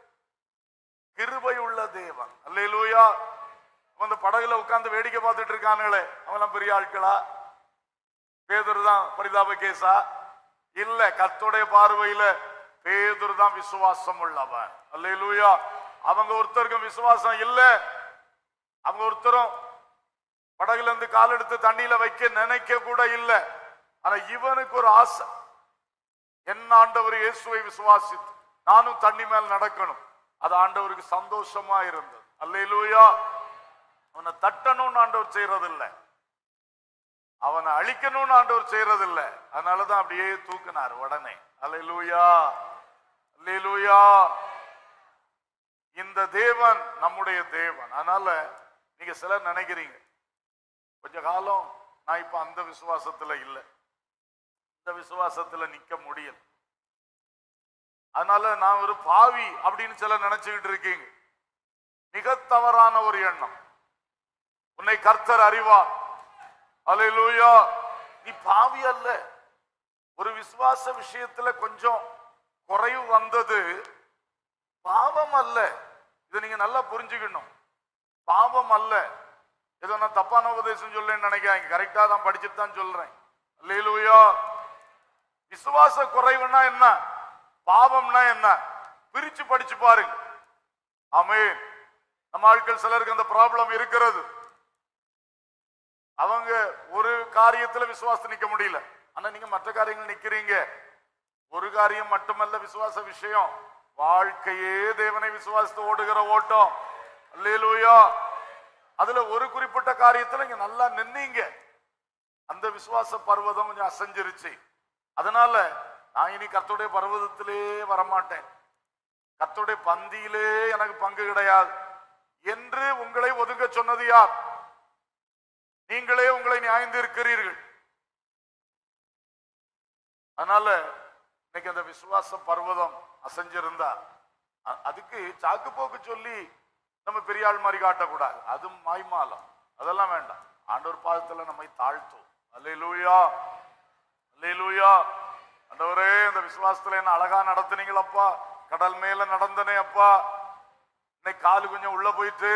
கிருபை உள்ள தேவன். அல்லேலூயா. அந்த படகுல உட்கார்ந்து வேடிக்கை பார்த்துட்டு இருக்கானுங்களே, அவன் பெரிய ஆட்களா? பேதுரு தான் பரிதாப கேசா? இல்ல, கர்த்தருடைய பார்வையில பேதுரு தான் விசுவாசம் உள்ளவன். அல்லேலூயா. அவங்க ஒருத்தருக்கும் விசுவாசம் இல்ல. அவங்க ஒருத்தரும் படகுல இருந்து கால் எடுத்து தண்ணியில வைக்க நினைக்க கூட இல்லை. ஆனா இவனுக்கு ஒரு ஆசை, என் ஆண்டவர் இயேசுவை விசுவாசித்து நானும் தண்ணி மேல் நடக்கணும். அது ஆண்டவருக்கு சந்தோஷமா இருந்தது. அல்லேலூயா. அவனை தட்டணும்னு ஆண்டவர் செய்யறதில்லை, அவனை அழிக்கணும்னு ஆண்டவர் செய்யறதில்லை. அதனாலதான் அப்படியே தூக்கினார் உடனே. அல்லேலூயா, அல்லேலூயா. இந்த தேவன் நம்முடைய தேவன். அதனால நீங்க சிலர் நினைக்கிறீங்க கொஞ்ச காலம் நான் இப்ப அந்த விசுவாசத்துல இல்லை, இந்த விசுவாசத்துல நிக்க முடியல, அதனால நான் ஒரு பாவி அப்படின்னு சிலர் நினைச்சுக்கிட்டு இருக்கீங்க. மிக தவறான ஒரு எண்ணம். உன்னை கர்த்தர் அறிவார். அல்லேலூயா. நீ பாவி அல்ல. ஒரு விசுவாச விஷயத்துல கொஞ்சம் குறைவு வந்தது பாவம் அல்ல. இதை நீங்க நல்லா புரிஞ்சுக்கணும். பாவம் அல்ல. ஏதோ நான் தப்பான உபதேசம் சொல்லேன்னு நினைக்கிறேன், கரெக்டா தான் படிச்சுட்டு தான் சொல்றேன். அல்லேலூயா. விசுவாச குறைவுனா என்ன, பாவம்னா என்ன, பிரிச்சு படிச்சு பாருங்க. ஆமென். நம்ம ஆட்கள் சிலருக்கு அந்த ப்ராப்ளம் இருக்கிறது. அவங்க ஒரு காரியத்துல விசுவாசம் நிக்க முடியல, ஆனா நீங்க மற்ற காரியங்கள் நிக்கிறீங்க. ஒரு காரியம் மட்டுமல்ல விசுவாச விஷயம், வாழ்க்கையே தேவனை விசுவாசத்தை ஓடுகிற ஓட்டம். அல்லேலூயா. அதுல ஒரு குறிப்பிட்ட காரியத்துல இங்க நல்லா நின்னீங்க, அந்த விசுவாச பர்வதம் கொஞ்சம் அசைஞ்சிருச்சு. அதனால நான் இனி கர்த்தருடைய பர்வதத்திலே வரமாட்டேன், கர்த்தருடைய பந்தியிலே எனக்கு பங்கு கிடையாது என்று உங்களை ஒதுங்க சொன்னது யார்? நீங்களே உங்களை நியாய்ந்து இருக்கிறீர்கள். அதனால இன்னைக்கு அந்த விசுவாச பர்வதம் அசைஞ்சிருந்தா அதுக்கு சாக்கு போக்கு சொல்லி நம்ம பெரிய ஆள் மாதிரி காட்டக்கூடாது, அது மாய்மாலம், அதெல்லாம் வேண்டாம். ஆண்டவர் பாதத்துல நம்மை தாழ்த்தும். அல்லேலூயா, அல்லேலூயா. ஆண்டவரே இந்த விசுவாசத்துல என்ன அழகா நடத்துனீங்களப்பா, கடல் மேல நடந்தனே அப்பா, இன்னைக்கு காலு கொஞ்சம் உள்ள போயிட்டு,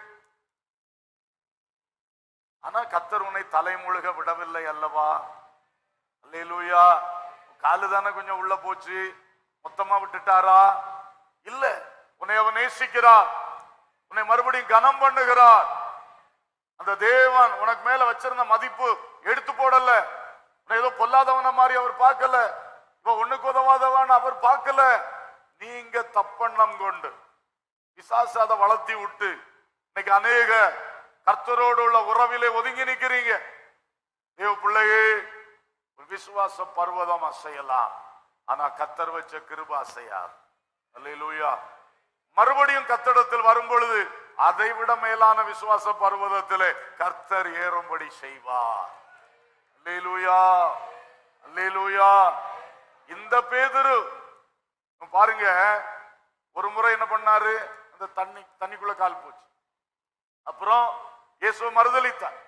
ஆனா கர்த்தர் உன்னை தலைமுழுக விடவில்லை அல்லவா. அல்லேலூயா. காலு தானே கொஞ்சம் உள்ள போச்சு, மொத்தமா விட்டுட்டாரா? இல்ல, உன்னை அவன் நேசிக்கிறார், உன்னை மறுபடியும் கனம் பண்ணுகிறார். அந்த தேவன் உனக்கு மேல வச்சிருந்த மதிப்பு எடுத்து போடல. உன்னை ஏதோ பொல்லாதவன மாதிரி அவர் பார்க்கல, இவ ஒண்ணுக்கு உதவாதவன் அவர் பார்க்கல. நீங்க தப்பெண்ணம் கொண்டு பிசாசு அதை வளர்த்தி விட்டு இன்னைக்கு அநேக கர்த்தரோடு உள்ள உறவிலே ஒதுங்கி நிக்கிறீங்க. தேவ பிள்ளையே, விசுவாச பர்வதம் அசையலாம், ஆனா கர்த்தர் வச்ச கிருபை அசையார். அல்லேலூயா. மறுபடியும் கர்த்தரிடத்தில் வரும் பொழுது அதை விட மேலான விசுவாச பர்வதத்திலே கர்த்தர் ஏறும்படி செய்வார். அல்லேலூயா, அல்லேலூயா. இந்த பேதுரு பாருங்க, ஒரு முறை என்ன பண்ணாரு, அந்த தண்ணிக்குள்ள கால் போச்சு, அப்புறம் இயேசுவை மறுதலித்தார்.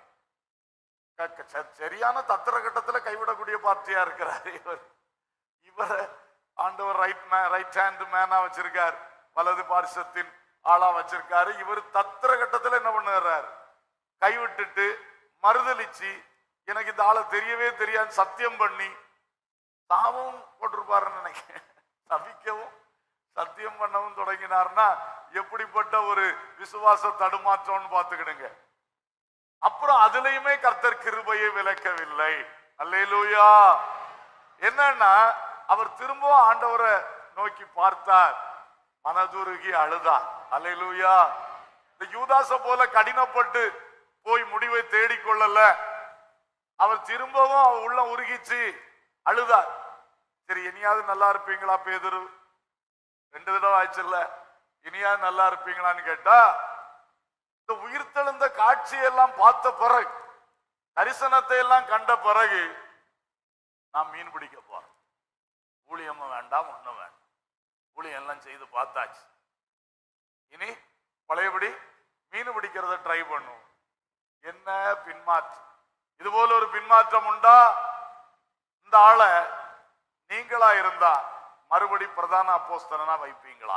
சரியான தத்திர கட்டத்துல கைவிடக்கூடிய பார்ட்டியா இருக்கிறார் இவர். ஆண்டவர் ரைட் ஹேண்ட் மேனா வச்சிருக்காரு, வலது பார்சத்தின் ஆளா வச்சிருக்காரு. இவர் தத்திர கட்டத்துல என்ன பண்ணுறாரு, கைவிட்டுட்டு மறுதலிச்சு எனக்கு இந்த ஆளை தெரியவே தெரியாது சத்தியம் பண்ணி தாவும் போட்டிருப்பாருன்னு நினைக்கிறேன். தவிக்கவும் சத்தியம் பண்ணவும் தொடங்கினார்னா எப்படிப்பட்ட ஒரு விசுவாச தடுமாற்றம்னு பார்த்துக்கிடுங்க. அப்புறம் அதுலயுமே கர்த்தர் கிருபையை விலக்கவில்லை. அல்லேலூயா. என்னன்னா அவர் திரும்பவும் ஆண்டவரை நோக்கி பார்த்தார், மனதுருகி அழுதார். அல்லேலூயா. இந்த யூதாச போல கடினப்பட்டு போய் முடிவை தேடிக்கொள்ளல, அவர் திரும்பவும் அவர் உள்ள உருகிச்சு அழுதார். சரி, இனியாவது நல்லா இருப்பீங்களா பேதுரு, 2 தடவை ஆச்சுல்ல, இனியாவது நல்லா இருப்பீங்களான்னு கேட்டா, இந்த உயிர்த்தெழுந்த காட்சியெல்லாம் பார்த்த பிறகு, தரிசனத்தை எல்லாம் கண்ட பிறகு நான் மீன் பிடிக்க போறேன், ஊழியமும் வேண்டாம் ஒண்ணும் வேண்டாம், ஊழியம் எல்லாம் செய்து பார்த்தாச்சு, இனி பழையபடி மீன் பிடிக்கிறத ட்ரை பண்ணும். என்ன பின்மாற்றம், இது போல ஒரு பின்மாற்றம் உண்டா? இந்த ஆளை நீங்களா இருந்தா மறுபடி பிரதான அப்போஸ்தலனா வைப்பீங்களா?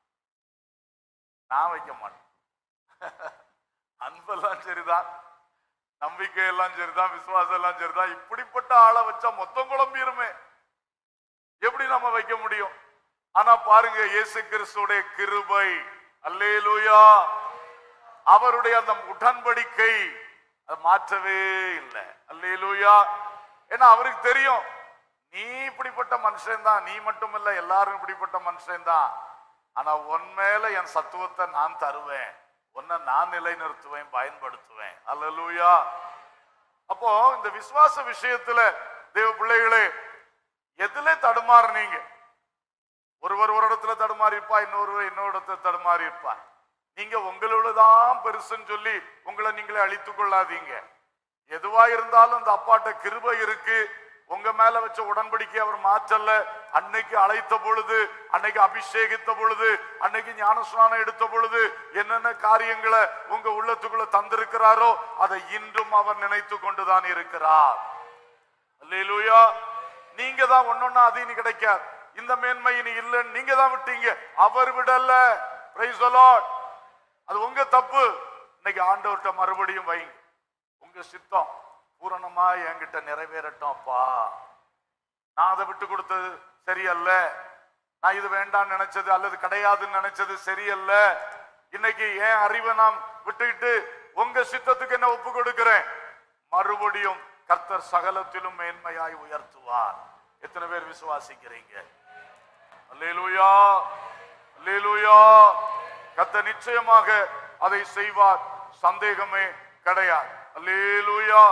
நான் வைக்க மாட்டேன். அன்பெல்லாம் சரிதான், நம்பிக்கை எல்லாம் சரிதான், விசுவாசம் எல்லாம் சரிதான், இப்படிப்பட்ட ஆளை வச்சா மொத்தம் குழம்பிருமே, எப்படி நம்ம வைக்க முடியும்? ஆனா பாருங்க, இயேசு கிறிஸ்துடைய கிருபை, அல்லேலூயா, அவருடைய அந்த உடன்படிக்கை அதை மாற்றவே இல்லை. அல்லேலூயா. ஏன்னா அவருக்கு தெரியும், நீ இப்படிப்பட்ட மனுஷன் தான், நீ மட்டும் இல்ல எல்லாரும் இப்படிப்பட்ட மனுஷன் தான், ஆனா உன் மேல என் சத்துவத்தை நான் தருவேன், உன்னை நான் நிலைநிறுத்துவேன், பயன்படுத்துவேன். அல்லேலூயா. அப்போ இந்த விசுவாச விஷயத்துல தேவ பிள்ளைகளே, எதுல தடுமாறுனீங்க? ஒருவர் ஒரு இடத்துல தடுமாறி இருப்பா, இன்னொரு இடத்துல தடுமாறி இருப்பா. நீங்க உங்களோடதான் பெருசுன்னு சொல்லி உங்களை நீங்களே அழித்துக் கொள்ளாதீங்க. எதுவா இருந்தாலும் இந்த அப்பாட்ட கிருபை இருக்கு. உங்க மேல வச்ச உடன்படிக்கை அவர் மாற்றல. அன்னைக்கு அழைத்த பொழுது, அன்னைக்கு அபிஷேகித்த பொழுது, அன்னைக்கு ஞானஸ்நானம் எடுத்த பொழுது என்னென்ன காரியங்களை உங்க உள்ளத்துக்குள்ள தந்திருக்கிறாரோ அதை இன்றும் அவர் நினைத்து கொண்டுதான் இருக்கிறார். அல்லேலூயா. நீங்க தான் ஒன்னொன்னா அது இனி கிடைக்காது, இந்த மேன்மை இனி இல்லைன்னு நீங்க தான் விட்டீங்க, அவர் விடல. Praise the lord. அது உங்க தப்பு. இன்னைக்கு ஆண்டவர்கிட்ட மறுபடியும் வைங்க, உங்க சித்தம் பூரணமா என்கிட்ட நிறைவேறட்டும் அப்பா. நான் அதை விட்டு கொடுத்தது சரியல்ல, நான் இது வேண்டாம்னு நினைச்சது அல்லது கிடையாதுன்னு நினைச்சது சரியல்ல. இன்னைக்கு என் அறிவை நான் விட்டுக்கிட்டு உங்க சித்தத்துக்கு என்ன ஒப்பு கொடுக்கிறேன். மறுபடியும் கர்த்தர் சகலத்திலும் மேன்மையாய் உயர்த்துவார். எத்தனை பேர் விசுவாசிக்கிறீங்க? அல்லேலூயா, அல்லேலூயா. கர்த்தர் நிச்சயமாக அதை செய்வார், சந்தேகமே கிடையாது. அல்லேலூயா.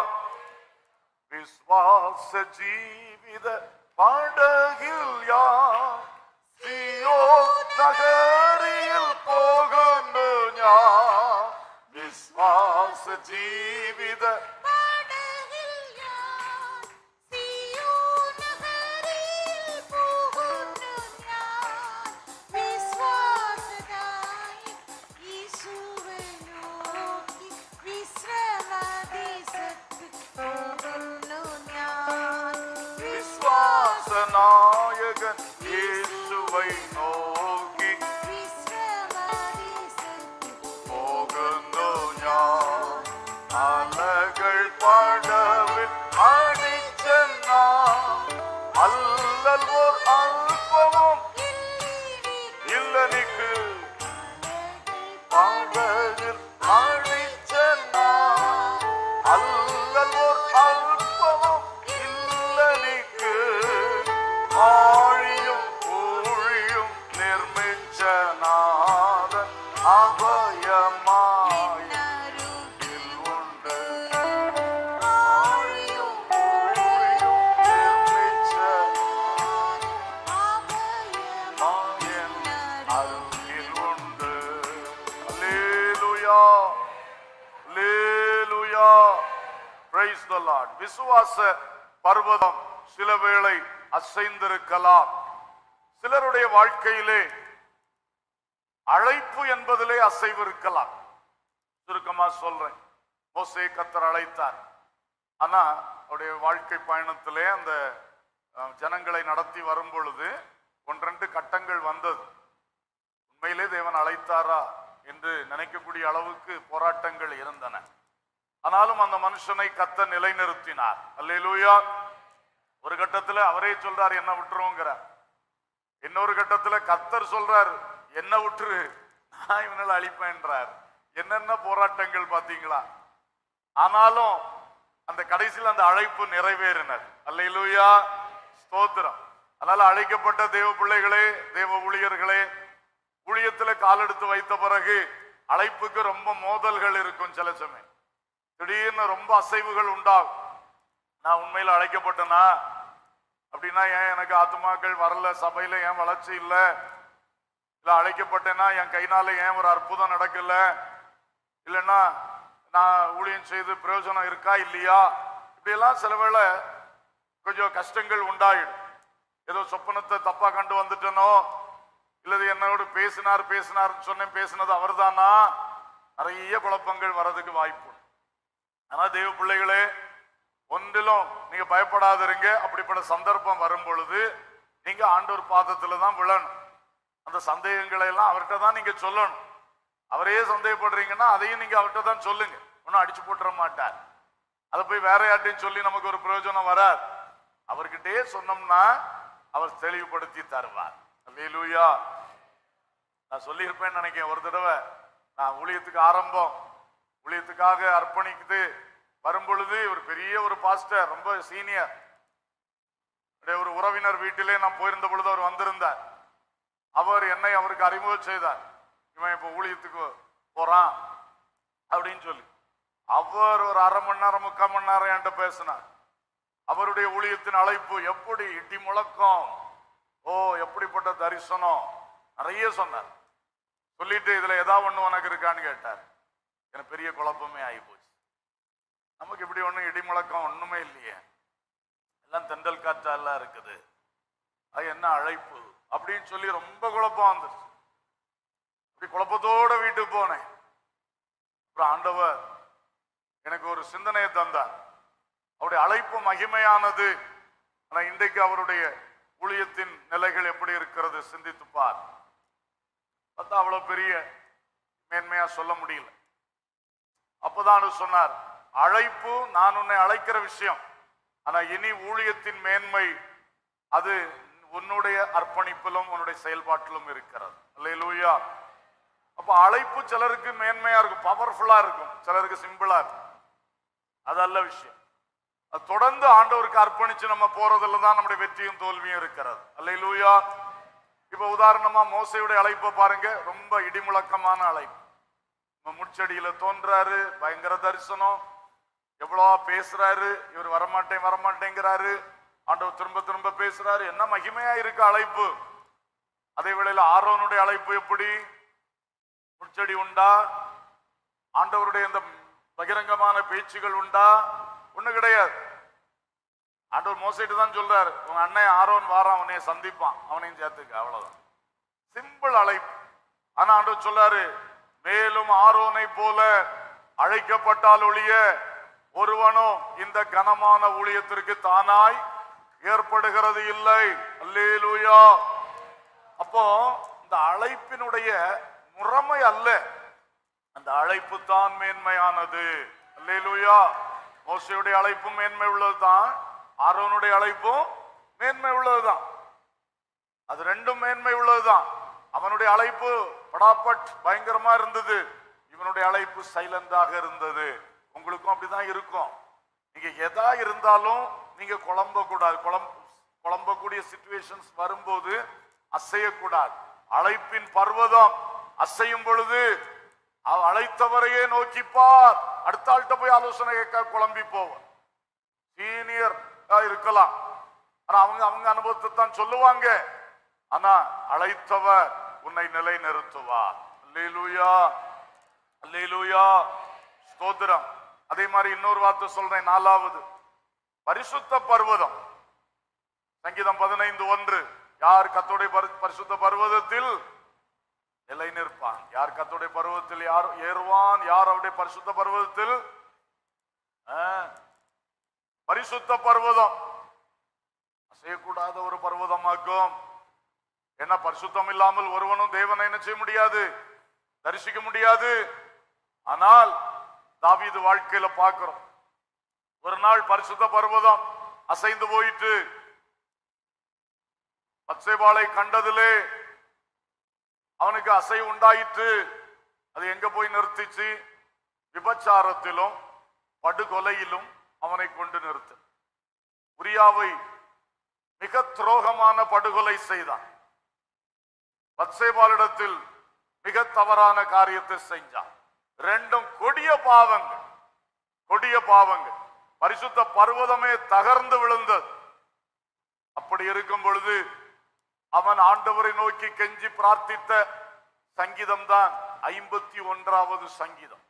விசுவாச ஜீவித படகில் யார் சீயோன் நகரில் போகுന്നു ഞാൻ. വിശ്വാസ ജീവിത പടകിൽ ഞാൻ സിയോൻ നഗരിൽ പോകുന്നു ഞാൻ. വിശ്വാസത്തായി യേശുവെ നോക്കി വിശ്രമദേശത്ത് പോകുന്നു ഞാൻ. വിശ്വാസനായകൻ യേശുവൈ നോക്കി വിശ്രമദേശത്ത് പോകുന്നു ഞാൻ. അലകൾ പടവിൽ അടിച്ചെന്നാ അല്ലൽ ഓർ അല്പവും ഇല്ലെനിക്ക്. പടകിൽ അടിച്ചെന്നാ അല്ലൽ ഓർ അല്പവും ഇല്ലെനിക്ക്. ആഴിയും ഊഴിയും നിർമ്മിച്ച നാഥൻ അഭയമായി ഉണ്ട്. ആഴിയും ഊഴിയും നിർമ്മിച്ച മായൻ അരുകിൽ ഉണ്ട്. ഹല്ലേലൂയാ, ഹല്ലേലൂയാ. Praise the Lord. விசுவாச பர்வதம் சில வேளை அசைந்திருக்கலாம். சிலருடைய வாழ்க்கையிலே அழைப்பு என்பதிலே அசைவு இருக்கலாம். சுருக்கமா சொல்றேன், மோசே கர்த்தர் அழைத்தார். ஆனா அவருடைய வாழ்க்கை பயணத்திலே அந்த ஜனங்களை நடத்தி வரும் பொழுது ஒன்றெண்டு கட்டங்கள் வந்தது. உண்மையிலே தேவன் அழைத்தாரா என்று நினைக்கக்கூடிய அளவுக்கு போராட்டங்கள் இருந்தன. ஆனாலும் அந்த மனுஷனை கர்த்தர் நிலைநிறுத்தினார். அல்லேலூயா. ஒரு கட்டத்துல அவரே சொல்றாரு என்ன விட்டுருவோங்கிறார். இன்னொரு கட்டத்துல கர்த்தர் சொல்றாரு என்ன விட்டுரு, நான் இவனால அழிப்பேன்றார். என்னென்ன போராட்டங்கள் பாத்தீங்களா. ஆனாலும் அந்த கடைசியில் அந்த அழைப்பு நிறைவேறினர். அல்லேலூயா, ஸ்தோத்திரம். அதனால அழைக்கப்பட்ட தேவ பிள்ளைகளே, தேவ ஊழியர்களே, ஊழியத்துல காலெடுத்து வைத்த பிறகு அழைப்புக்கு ரொம்ப மோதல்கள் இருக்கும். சில சமயம் திடீர்னு ரொம்ப அசைவுகள் உண்டாகும். நான் உண்மையில அழைக்கப்பட்டனா அப்படின்னா ஏன் எனக்கு ஆத்துமாக்கள் வரல, சபையில ஏன் வளர்ச்சி இல்ல, இல்ல அழைக்கப்பட்டேன்னா என் கைனால ஏன் ஒரு அற்புதம் நடக்கல, இல்லைன்னா நான் ஊழியம் செய்து பிரயோஜனம் இருக்கா இல்லையா, இப்படி எல்லாம் சில வேளை கொஞ்சம் கஷ்டங்கள் உண்டாயிடும். ஏதோ சொப்பனத்தை தப்பா கண்டு வந்துட்டனோ, இல்லது என்னோடு பேசினார் சொன்னேன், பேசினது அவர் தானா, நிறைய குழப்பங்கள் வர்றதுக்கு வாய்ப்பு. ஆனா தேவ பிள்ளைகளே, ஒன்றிலும் நீங்க பயப்படாதிருங்க. அப்படிப்பட்ட சந்தர்ப்பம் வரும் பொழுது நீங்க ஆண்டவர் பாதத்துல தான் விழணும். அந்த சந்தேகங்களை எல்லாம் அவர்கிட்ட தான் நீங்க சொல்லணும். அவரே சந்தேகப்படுறீங்கன்னா அதையும் நீங்க அவர்கிட்ட தான் சொல்லுங்க. ஒன்னும் அடிச்சு போட்டுற மாட்டார். அதை போய் வேற யார்ட்டையும் சொல்லி நமக்கு ஒரு பிரயோஜனம் வராது. அவர்கிட்டே சொன்னோம்னா அவர் தெளிவுபடுத்தி தருவார். அல்லேலூயா. நான் சொல்லியிருப்பேன்னு நினைக்கிறேன். ஒரு தடவை நான் ஊழியத்துக்கு ஆரம்பம், ஊழியத்துக்காக அர்ப்பணிக்குது வரும் பொழுது ஒரு பெரிய ஒரு பாஸ்டர், ரொம்ப சீனியர், ஒரு உறவினர் வீட்டிலே நான் போயிருந்த பொழுது அவர் வந்திருந்தார். அவர் என்னை அவருக்கு அறிமுகம் செய்தார். இவன் இப்ப ஊழியத்துக்கு போறான் அப்படின்னு சொல்லி அவர் ஒரு அரை மணி நேரம் 3/4 மணி நேரம் என்கிட்ட பேசினார். அவருடைய ஊழியத்தின் அழைப்பு எப்படி, இடி முழக்கம், ஓ எப்படிப்பட்ட தரிசனம், நிறைய சொன்னார். சொல்லிட்டு இதுல ஏதாவது ஒண்ணு உனக்கு இருக்கான்னு கேட்டார். எனக்கு பெரிய குழப்பமே ஆகி போச்சு. நமக்கு இப்படி ஒண்ணு இடி முழக்கம் ஒண்ணுமே இல்லையே, எல்லாம் தென்றல் காற்றா எல்லாம் இருக்குது, அது என்ன அழைப்பு அப்படின்னு சொல்லி ரொம்ப குழப்பம் வந்துருச்சு. இப்படி குழப்பத்தோட வீட்டுக்கு போனேன். அப்புறம் ஆண்டவர் எனக்கு ஒரு சிந்தனையை தந்தார். அவருடைய அழைப்பு மகிமையானது. ஆனா இன்றைக்கு அவருடைய ஊழியத்தின் நிலைகள் எப்படி இருக்கிறது சிந்தித்து பார். பார்த்தா அவ்வளவு பெரிய மேன்மையா சொல்ல முடியல. அப்பதான் சொன்னார், அழைப்பு நான் உன்னை அழைக்கிற விஷயம், ஆனா இனி ஊழியத்தின் மேன்மை அது உன்னுடைய அர்ப்பணிப்பிலும் உன்னுடைய செயல்பாட்டிலும் இருக்கிறது. அல்லேலூயா. அப்ப அழைப்பு சிலருக்கு மேன்மையா இருக்கும், பவர்ஃபுல்லா இருக்கும், சிலருக்கு சிம்பிளா இருக்கும். அதல்ல விஷயம். அது தொடர்ந்து ஆண்டவருக்கு அர்ப்பணிச்சு நம்ம போறதுல தான் நம்முடைய வெற்றியும் தோல்வியும் இருக்கிறது. அல்லேலூயா. இப்ப உதாரணமா மோசையுடைய அழைப்பை பாருங்க, ரொம்ப இடிமுழக்கமான அழைப்பு. முட்செடியில தோன்றாரு, பயங்கர தரிசனம், எவ்வளவா பேசுறாரு, இவர் வரமாட்டேங்கிறாரு, ஆண்டவர் திரும்ப திரும்ப பேசுறாரு, என்ன மகிமையா இருக்கு அழைப்பு. அதே வேளையில ஆரோனுடைய அழைப்பு எப்படி? முட்செடி உண்டா? ஆண்டவருடைய இந்த பகிரங்கமான பேச்சுகள் உண்டா? ஒண்ணு கிடையாது. ஆண்டவர் மோசைட்டு தான் சொல்றாரு, உங்க அண்ணன் ஆரோன் வாரான், அவனைய சந்திப்பான், அவனையும் சேர்த்துக்க, அவ்வளவுதான். சிம்பிள் அழைப்பு. ஆனா ஆண்டவர் சொல்றாரு, மேலும் ஆரோனை போல அழைக்கப்பட்டால் ஒழிய ஒருவனும் இந்த கனமான ஊழியத்திற்கு தானாய் ஏற்படுகிறது இல்லை. அல்லேலூயா. அப்போ இந்த அழைப்பினுடைய முறைமை அல்ல, அந்த அழைப்பு தான் மேன்மையானது. அல்லேலூயா. மோசையுடைய அழைப்பும் மேன்மை உள்ளதுதான், ஆரோனுடைய அழைப்பும் மேன்மை உள்ளதுதான். அது ரெண்டும் மேன்மை உள்ளதுதான். அவனுடைய அழைப்பு படாப்பட் பயங்கரமா இருந்தது, இவனுடைய அழைப்பு சைலண்டாக இருந்தது. உங்களுக்கும் அப்படிதான் இருக்கும். நீங்க எதா இருந்தாலும் நீங்க குழம்பக்கூடாது. குழம்பக்கூடிய சிச்சுவேஷன்ஸ் வரும்போது அசையக்கூடாது. அழைப்பின் பர்வதம் அசையும் பொழுது அழைத்தவரையே நோக்கிப்பார். அடுத்த ஆள்கிட்ட போய் ஆலோசனை கேட்க குழம்பி போவார். சீனியர் இருக்கலாம், ஆனா அவங்க அனுபவத்தை தான் சொல்லுவாங்க. ஆனா அழைத்தவர் உன்னை நிலை நிறுத்துவார். அல்லேலூயா, அல்லேலூயா, ஸ்தோத்திரம். அதே மாதிரி இன்னொரு வார்த்தை சொல்றேன், 4வது பரிசுத்த பர்வதம். சங்கீதம் 15:1, யார் கர்த்தருடைய பரிசுத்த பர்வதத்தில் நிலை நிற்பான்? யார் கர்த்தருடைய பர்வதத்தில் யார் ஏறுவான்? யார் அவருடைய பரிசுத்த பர்வதத்தில்? பரிசுத்த பர்வதம் அசையக்கூடாத ஒரு பர்வதமாக்கும். என்ன, பரிசுத்தம் இல்லாமல் ஒருவனும் தேவனை என்ன செய்ய முடியாது, தரிசிக்க முடியாது. ஆனால் தாவீது வாழ்க்கையில பார்க்கிறோம், ஒரு நாள் பரிசுத்த பர்வதம் அசைந்து போயிட்டு பத்சேபாளை கண்டதிலே அவனுக்கு அசைவு உண்டாயிற்று. அது எங்க போய் நிறுத்திச்சு? விபச்சாரத்திலும் படுகொலையிலும் அவனை கொண்டு நிறுத்து. உரியாவை மிக துரோகமான படுகொலை செய்தான். பத்சேபாளிடத்தில் மிக தவறான காரியத்தை செஞ்சான். ரெண்டும் கொடிய பாவங்கள், கொடிய பாவங்கள். பரிசுத்த பர்வதமே தகர்ந்து விழுந்தது. அப்படி இருக்கும் பொழுது அவன் ஆண்டவரை நோக்கி கெஞ்சி பிரார்த்தித்த சங்கீதம் தான் 51வது சங்கீதம்.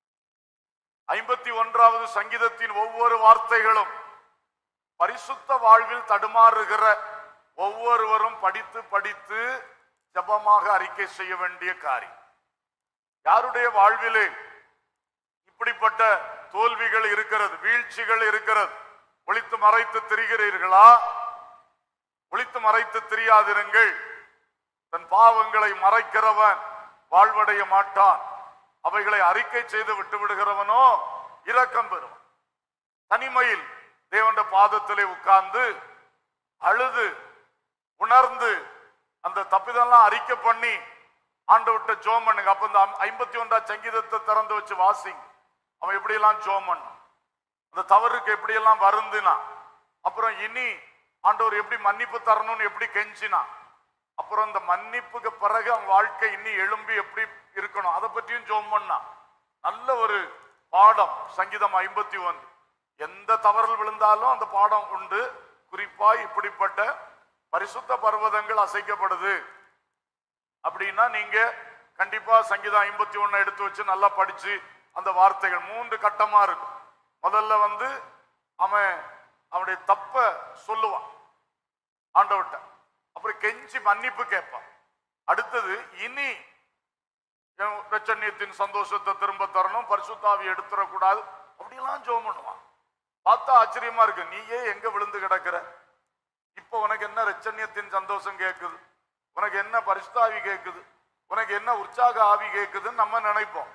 51வது சங்கீதத்தின் ஒவ்வொரு வார்த்தைகளும் பரிசுத்த வாழ்வில் தடுமாறுகிற ஒவ்வொருவரும் படித்து படித்து ஜபமாக அறிக்கை செய்ய வேண்டிய காரியம். யாருடைய வாழ்விலே இப்படிப்பட்ட தோல்விகள் இருக்கிறது, வீழ்ச்சிகள் இருக்கிறது, ஒளித்து மறைத்து திரிகிறீர்களா? ஒளித்து மறைத்து தெரியாதிருங்கள். தன் பாவங்களை மறைக்கிறவன் வாழ்வடைய மாட்டான், அவைகளை அறிக்கை செய்து விட்டு விடுகிறவனோ இரக்கம் பெறுவான். தனிமையில் தேவனுடைய பாதத்திலே உட்கார்ந்து அழுது உணர்ந்து அந்த தப்பிதெல்லாம் அறிக்கை பண்ணி ஆண்டவர்ட்ட ஜெபம் பண்ணுங்க. அப்ப இந்த 51ஆம் சங்கீதத்தை திறந்து வச்சு வாசிங்க. அவன் எப்படியெல்லாம் ஜெபம் பண்ணான், அந்த தவறுக்கு எப்படியெல்லாம் வருந்தினா, அப்புறம் இனி ஆண்டவர் எப்படி மன்னிப்பு தரணும்னு எப்படி கெஞ்சினான், அப்புறம் இந்த மன்னிப்புக்கு பிறகு அவன் வாழ்க்கை இன்னி எழும்பி எப்படி இருக்கணும் அதை பற்றியும் ஜெபம் பண்ணான். நல்ல ஒரு பாடம் சங்கீதம் 51. எந்த தவறில் விழுந்தாலும் அந்த பாடம் உண்டு. குறிப்பாய் இப்படிப்பட்ட பரிசுத்த பர்வதங்கள் அசைக்கப்படுது அப்படின்னா நீங்க கண்டிப்பா சங்கீதம் 51 எடுத்து வச்சு நல்லா படிச்சு அந்த வார்த்தைகள் 3 கட்டமா இருக்கும். முதல்ல அவன் அவனுடைய தப்ப சொல்லுவான் ஆண்டவர்ட்ட, அப்புறம் கெஞ்சி மன்னிப்பு கேட்பான். அடுத்தது இனி பிரச்சனையத்தின் சந்தோஷத்தை திரும்ப தரணும், பரிசுத்தாவி எடுத்துடக்கூடாது, அப்படியெல்லாம் ஜெபம் பண்ணுவான். பார்த்தா ஆச்சரியமா இருக்கு, நீயே எங்க விழுந்து கிடக்கிற? இப்ப உனக்கு என்ன ரச்சன்யத்தின் சந்தோஷம் கேட்குது, உனக்கு என்ன பரிசுத்தாவி கேட்குது, உனக்கு என்ன உற்சாக ஆவி கேட்குதுன்னு நம்ம நினைப்போம்.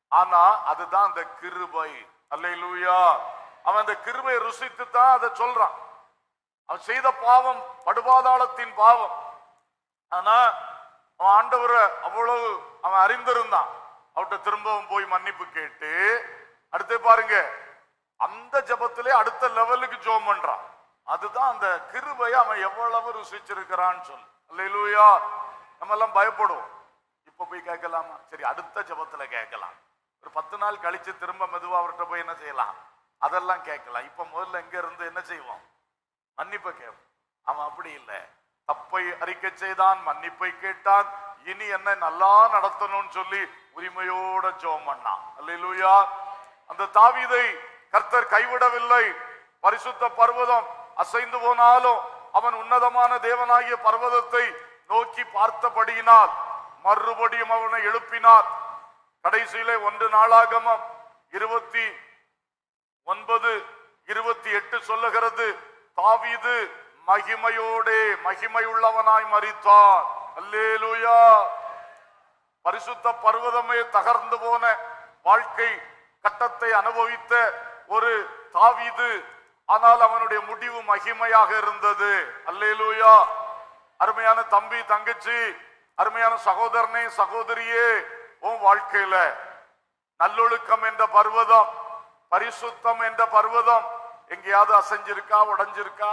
ஆனா அதுதான் அந்த கிருபை. அல்லேலூயா. அவன் அந்த கிருபையை ருசித்து தான் அதை சொல்றான். அவன் செய்த பாவம் படுபாதாளத்தின் பாவம். ஆனா அவன் ஆண்டவரை அவ்வளவு அவன் அறிந்திருந்தான். அவர்கிட்ட திரும்பவும் போய் மன்னிப்பு கேட்டு அடுத்து பாருங்க அந்த ஜபத்திலே அடுத்த லெவலுக்கு ஜெபம் பண்றான். அதுதான் அந்த கிருபையை அவன் எவ்வளவு ருசிச்சிருக்கிறான்னு சொல்லு. அல்லேலூயா. நம்ம எல்லாம் பயப்படுவோம். இப்ப போய் கேட்கலாமா? சரி, அடுத்த ஜபத்துல கேட்கலாம். ஒரு 10 நாள் கழிச்சு திரும்ப மெதுவா அவர்கிட்ட போய் என்ன செய்யலாம், அதெல்லாம் கேட்கலாம். இப்ப முதல்ல எங்க இருந்து என்ன செய்வோம், மன்னிப்பை கேட்போம். அவன் அப்படி இல்லை. தப்பை அறிக்கை செய்தான், மன்னிப்பை கேட்டான், இனி என்ன நல்லா நடத்தணும்னு சொல்லி உரிமையோட ஜெபம் பண்ணான். அல்லேலூயா. அந்த தாவீதை கர்த்தர் கைவிடவில்லை. பரிசுத்த பர்வதம் அசைந்து போனாலும் அவன் உன்னதமான தேவனாகிய பர்வதத்தை நோக்கி பார்த்தபடியினால் மறுபடியும் அவனை எழுப்பினார். கடைசியிலே 1 நாளாகமம் 29:28 சொல்லுகிறது, தாவீது மகிமையோடே மகிமையுள்ளவனாய் மரித்தான். அல்லேலூயா. பரிசுத்த பர்வதமே தகர்ந்து போன வாழ்க்கை கட்டத்தை அனுபவித்த ஒரு தாவீது, ஆனால் அவனுடைய முடிவு மகிமையாக இருந்தது. அல்லேலூயா. அருமையான தம்பி, தங்கச்சி, அருமையான சகோதரனே, சகோதரியே, உன் வாழ்க்கையில நல்லொழுக்கம் என்ற பர்வதம், பரிசுத்தம் என்ற பர்வதம் எங்கேயாவது அசைஞ்சிருக்கா, உடைஞ்சிருக்கா?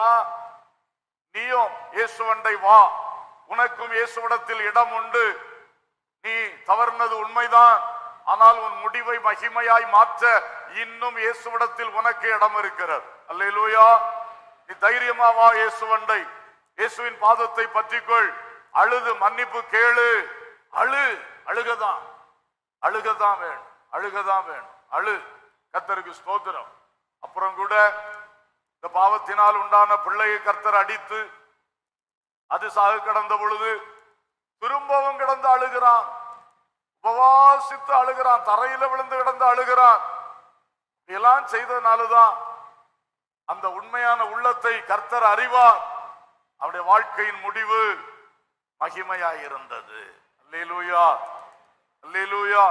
நீயும் இயேசுவண்டை வா, உனக்கும் இயேசுவிடத்தில் இடம் உண்டு. நீ தவறுனது உண்மைதான், ஆனால் உன் முடிவை மகிமையாய் மாற்ற இன்னும் இயேசுவிடத்தில் உனக்கு இடம் இருக்கிறது. அல்லேலூயா. நீ தைரியமா வா இயேசுவண்டை, இயேசுவின் பாதத்தை பற்றிக்கொள், அழுது மன்னிப்பு கேளு. அழுகதான் வேணும், அழுகதான் வேணும். கர்த்தருக்கு ஸ்தோத்திரம். அப்புறம் கூட இந்த பாவத்தினால் உண்டான பிள்ளையை கர்த்தர் அடித்து அது சாக கிடந்த பொழுது திரும்பவும் கிடந்து அழுகிறான், உபவாசித்து அழுகிறான், தரையில விழுந்து கிடந்து அழுகிறான். இதெல்லாம் செய்ததுனாலதான் அந்த உண்மையான உள்ளத்தை கர்த்தர் அறிவார். அவருடைய வாழ்க்கையின் முடிவு மகிமையாயிருந்தது. அல்லேலூயா. அல்லேலூயா.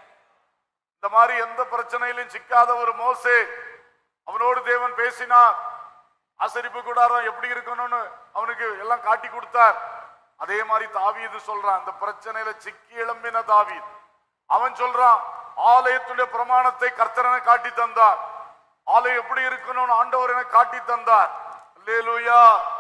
இந்த மாதிரி எந்த பிரச்சனையிலும் சிக்காத ஒரு மோசே, அவனோடு தேவன் பேசினார். ஆசரிப்பு கூடாரம் எப்படி இருக்கணும்னு அவனுக்கு எல்லாம் காட்டி கொடுத்தார். அதே மாதிரி தாவீது சொல்றான், இந்த பிரச்சனையில சிக்கி எழும்பின தாவீது அவன் சொல்றான், ஆலயத்துடைய பிரமாணத்தை கர்த்தரனை காட்டி தந்தார், ஆலயம் எப்படி இருக்கணும்னு ஆண்டவர் என காட்டி தந்தார். அல்லேலூயா.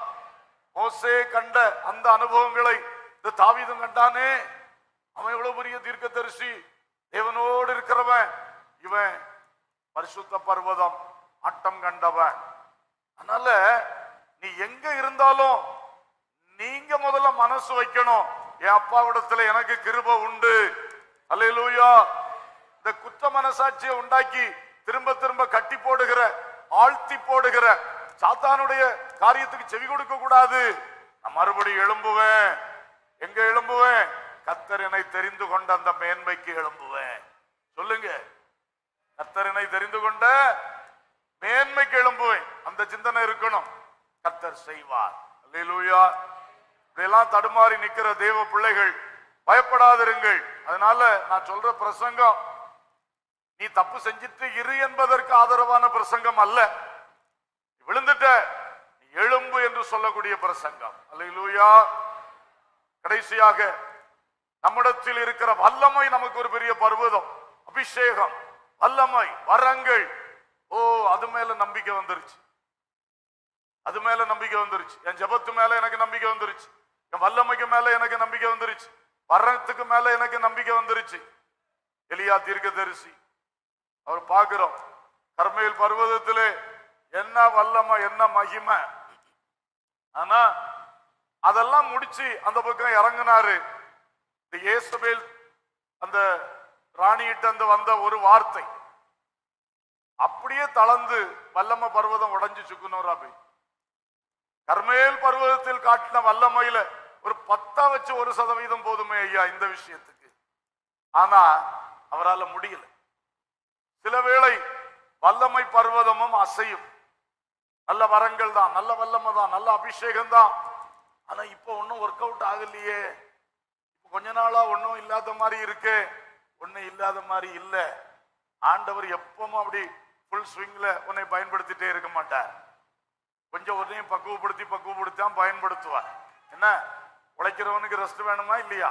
மோசே கண்ட அந்த அனுபவங்களை இந்த தாவீதும் கண்டானே. அவன் எவ்வளவு பெரிய தீர்க்கதரிசி, தேவனோடு இருக்கிறவன். இவன் பரிசுத்த பர்வதம் ஆட்டம் கண்டவன். அதனால நீ எங்க இருந்தாலும் நீங்க முதல்ல மனசு வைக்கணும், என் அப்பாவிடத்துல எனக்கு கிருபை உண்டு. அல்லேலூயா. இந்த குற்ற மனசாட்சியை உண்டாக்கி திரும்ப திரும்ப கட்டி போடுகிற, ஆழ்த்தி போடுகிற சாத்தானுடைய காரியத்துக்கு செவி கொடுக்க கூடாது. நான் மறுபடியும் எழும்புவேன். எங்க எழும்புவேன்? கர்த்தர் என்னை தெரிந்து கொண்ட அந்த மேன்மைக்கு எழும்புவேன். சொல்லுங்க, கர்த்தர் என்னை தெரிந்து கொண்ட மேன்மைக்கு எழும்புவேன். அந்த சிந்தனை இருக்கணும். கர்த்தர் செய்வார். அல்லேலூயா. இதெல்லாம் தடுமாறி நிக்கிற தேவ பிள்ளைகள் பயப்படாதிருங்கள். அதனால நான் சொல்ற பிரசங்கம் நீ தப்பு செஞ்சிட்டு இரு என்பதற்கு ஆதரவான பிரசங்கம் அல்ல. விழுந்துட்ட நீ எழும்பு என்று சொல்லக்கூடிய பிரசங்கம். அல்லேலூயா. கடைசியாக நம்மிடத்தில் இருக்கிற வல்லமை நமக்கு ஒரு பெரிய பர்வதம், அபிஷேகம், வல்லமை, வரங்கள். ஓ, அது மேல நம்பிக்கை வந்துருச்சு, அது மேல நம்பிக்கை வந்துருச்சு. என் ஜெபத்து மேல எனக்கு நம்பிக்கை வந்துருச்சு, என் வல்லமைக்கு மேல எனக்கு நம்பிக்கை வந்துருச்சு, வரத்துக்கு மேல எனக்கு நம்பிக்கை வந்துருச்சு. எலியா தீர்க்கதரிசி அவர் பார்க்கிறோம், கர்மேல் பர்வதத்திலே என்ன வல்லமை, என்ன மகிமை. ஆனா அதெல்லாம் முடிச்சு அந்த பக்கம் இறங்கினாரு. இயேசபேல் அந்த ராணியிட்ட அந்த வந்த ஒரு வார்த்தை அப்படியே தளர்ந்து வல்லம பர்வதம் உடைஞ்சு சுக்குனோரா போய். கர்மேல் பர்வதத்தில் காட்டின வல்லமையில ஒரு 10 வச்சு 1% போதுமே ஐயா இந்த விஷயத்துக்கு. ஆனா அவரால் முடியல. சில வேளை வல்லமை பர்வதமும் அசையும். நல்ல வரங்கள் தான், நல்ல வல்லமை தான், நல்ல அபிஷேகம் தான். ஆனா இப்ப ஒன்னும் ஒர்க் அவுட் ஆகலையே, கொஞ்ச நாளா ஒன்னும் இல்லாத மாதிரி இருக்கு, ஒண்ணு இல்லாத மாதிரி இல்ல. ஆண்டவர் எப்பவும் அப்படி ஃபுல் ஸ்விங்ல உன்னை பயன்படுத்திட்டே இருக்க மாட்டார். கொஞ்சம் உன்னையும் பக்குவப்படுத்தி தான் பயன்படுத்துவார். என்ன, உழைக்கிறவனுக்கு ரெஸ்ட் வேணுமா இல்லையா?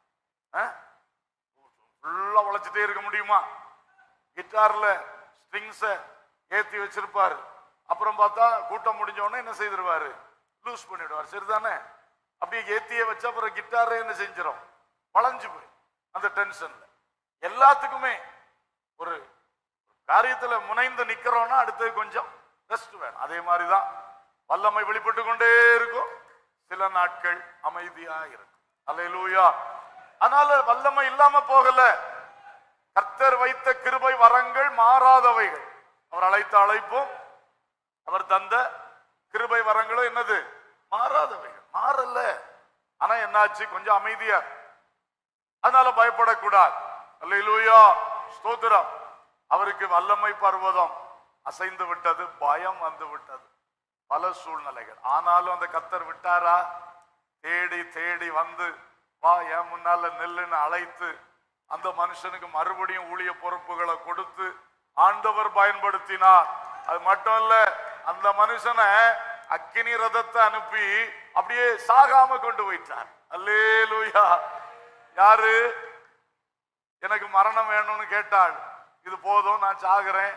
ஃபுல்லா உழைச்சிட்டே இருக்க முடியுமா? கிட்டார்ல ஸ்ட்ரிங்ஸ ஏத்தி வச்சிருப்பாரு, அப்புறம் பார்த்தா கூட்டம் முடிஞ்ச உடனே என்ன செய்திருவாரு, லூஸ் பண்ணிடுவார். சரிதானே? அப்படியே ஏத்தியே வச்சா அப்புறம் கிட்டாரே என்ன செஞ்சிடும், வளைஞ்சு போய் அந்த டென்ஷன்ல. எல்லாத்துக்குமே ஒரு காரியத்துல முனைந்து நிக்கிறோம்னா அடுத்தது கொஞ்சம் ரெஸ்ட் வேணும். அதே மாதிரிதான் வல்லமை வெளிப்பட்டு கொண்டே இருக்கும், சில நாட்கள் அமைதியா இருக்கும். அல்லேலூயா. அதனால வல்லமை இல்லாம போகல. கர்த்தர் வைத்த கிருபை வரங்கள் மாறாதவைகள். அவர் அழைத்த அழைப்பும் அவர் தந்த கிருபை வரங்களும் என்னது, மாறாதவைகள். மாறல. ஆனா என்னாச்சு, கொஞ்சம் அமைதியா. அதனால பயப்படக்கூடாது. அல்லேலூயா, ஸ்தோத்திரம். அவருக்கு வல்லமை பர்வதம் அசைந்து விட்டது, பயம் வந்து விட்டது, பல சூழ்நிலைகள். ஆனாலும் அந்த கர்த்தர் விட்டாரா? தேடி தேடி வந்து வா என் முன்னால நெல்லுன்னு அழைத்து அந்த மனுஷனுக்கு மறுபடியும் ஊழிய பொறுப்புகளை கொடுத்து ஆண்டவர் பயன்படுத்தினார். அது மட்டும் இல்ல, அந்த மனுஷனை அக்கினி ரதத்தை அனுப்பி அப்படியே சாகாம கொண்டு போயிட்டார். அல்லேலூயா. யாரு? எனக்கு மரணம் வேணும்னு கேட்டாள். இது போதும், நான் சாகுறேன்.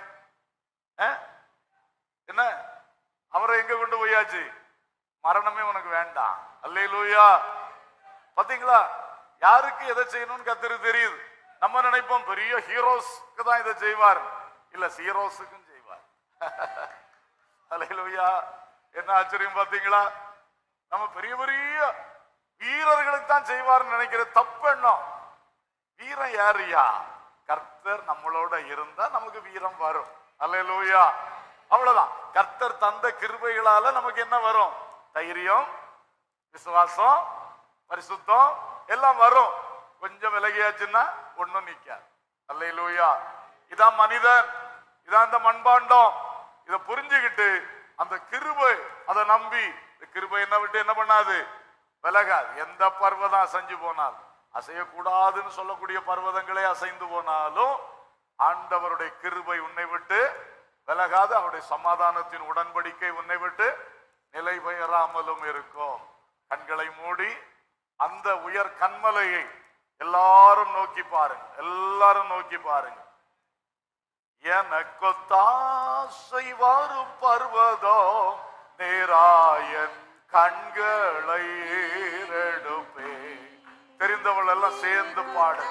என்ன, அவரை எங்க கொண்டு போயாச்சு? மரணமே உனக்கு வேண்டாம். அல்லேலூயா. பாத்தீங்களா, யாருக்கு எதை செய்யணும்னு கர்த்தருக்கு தெரியுது. நம்ம நினைப்போம் பெரிய ஹீரோஸ்க்கு தான் இதை செய்வார். இல்ல, ஹீரோஸுக்கும் செய்வார். அல்லேலூயா. என்ன ஆச்சரியம் பாத்தீங்களா? நம்ம பெரிய பெரிய வீரர்களுக்கு தான் செய்வார்னு நினைக்கிற தப்பு எண்ணம். வீரம் யாருயா? கர்த்தர் நம்மளோட இருந்தா நமக்கு வீரம் வரும். அல்லேலூயா. அவ்வளவுதான். கர்த்தர் தந்த கிருபைகளால நமக்கு என்ன வரும்? தைரியம், விசுவாசம், பரிசுத்தம் எல்லாம் வரும். கொஞ்சம் விலகியாச்சுன்னா ஒண்ணும் நிக்காது. அல்லேலூயா. இதான் மனிதன், இதான் இந்த மண்பாண்டம். இதை புரிஞ்சுக்கிட்டு அந்த கிருபை, அதை நம்பி, கிருபை என்ன விட்டு என்ன பண்ணாது, விலகாது. எந்த பர்வதம் அசைஞ்சு போனால், அசையக்கூடாதுன்னு சொல்லக்கூடிய பர்வதங்களே அசைந்து போனாலும் ஆண்டவருடைய கிருபை உன்னை விட்டு விலகாது. அவருடைய சமாதானத்தின் உடன்படிக்கை உன்னை விட்டு நிலை பெயராமலும் இருக்கும். கண்களை மூடி அந்த உயர் கண்மலையை எல்லாரும் நோக்கி பாருங்க, எல்லாரும் நோக்கி பாருங்க. எனக்கொத்தாசை வரும் பர்வதோ நேராயன் கண்களை ஏறெடுப்பே. தெரிந்தவள் எல்லாம் சேர்ந்து பாடு.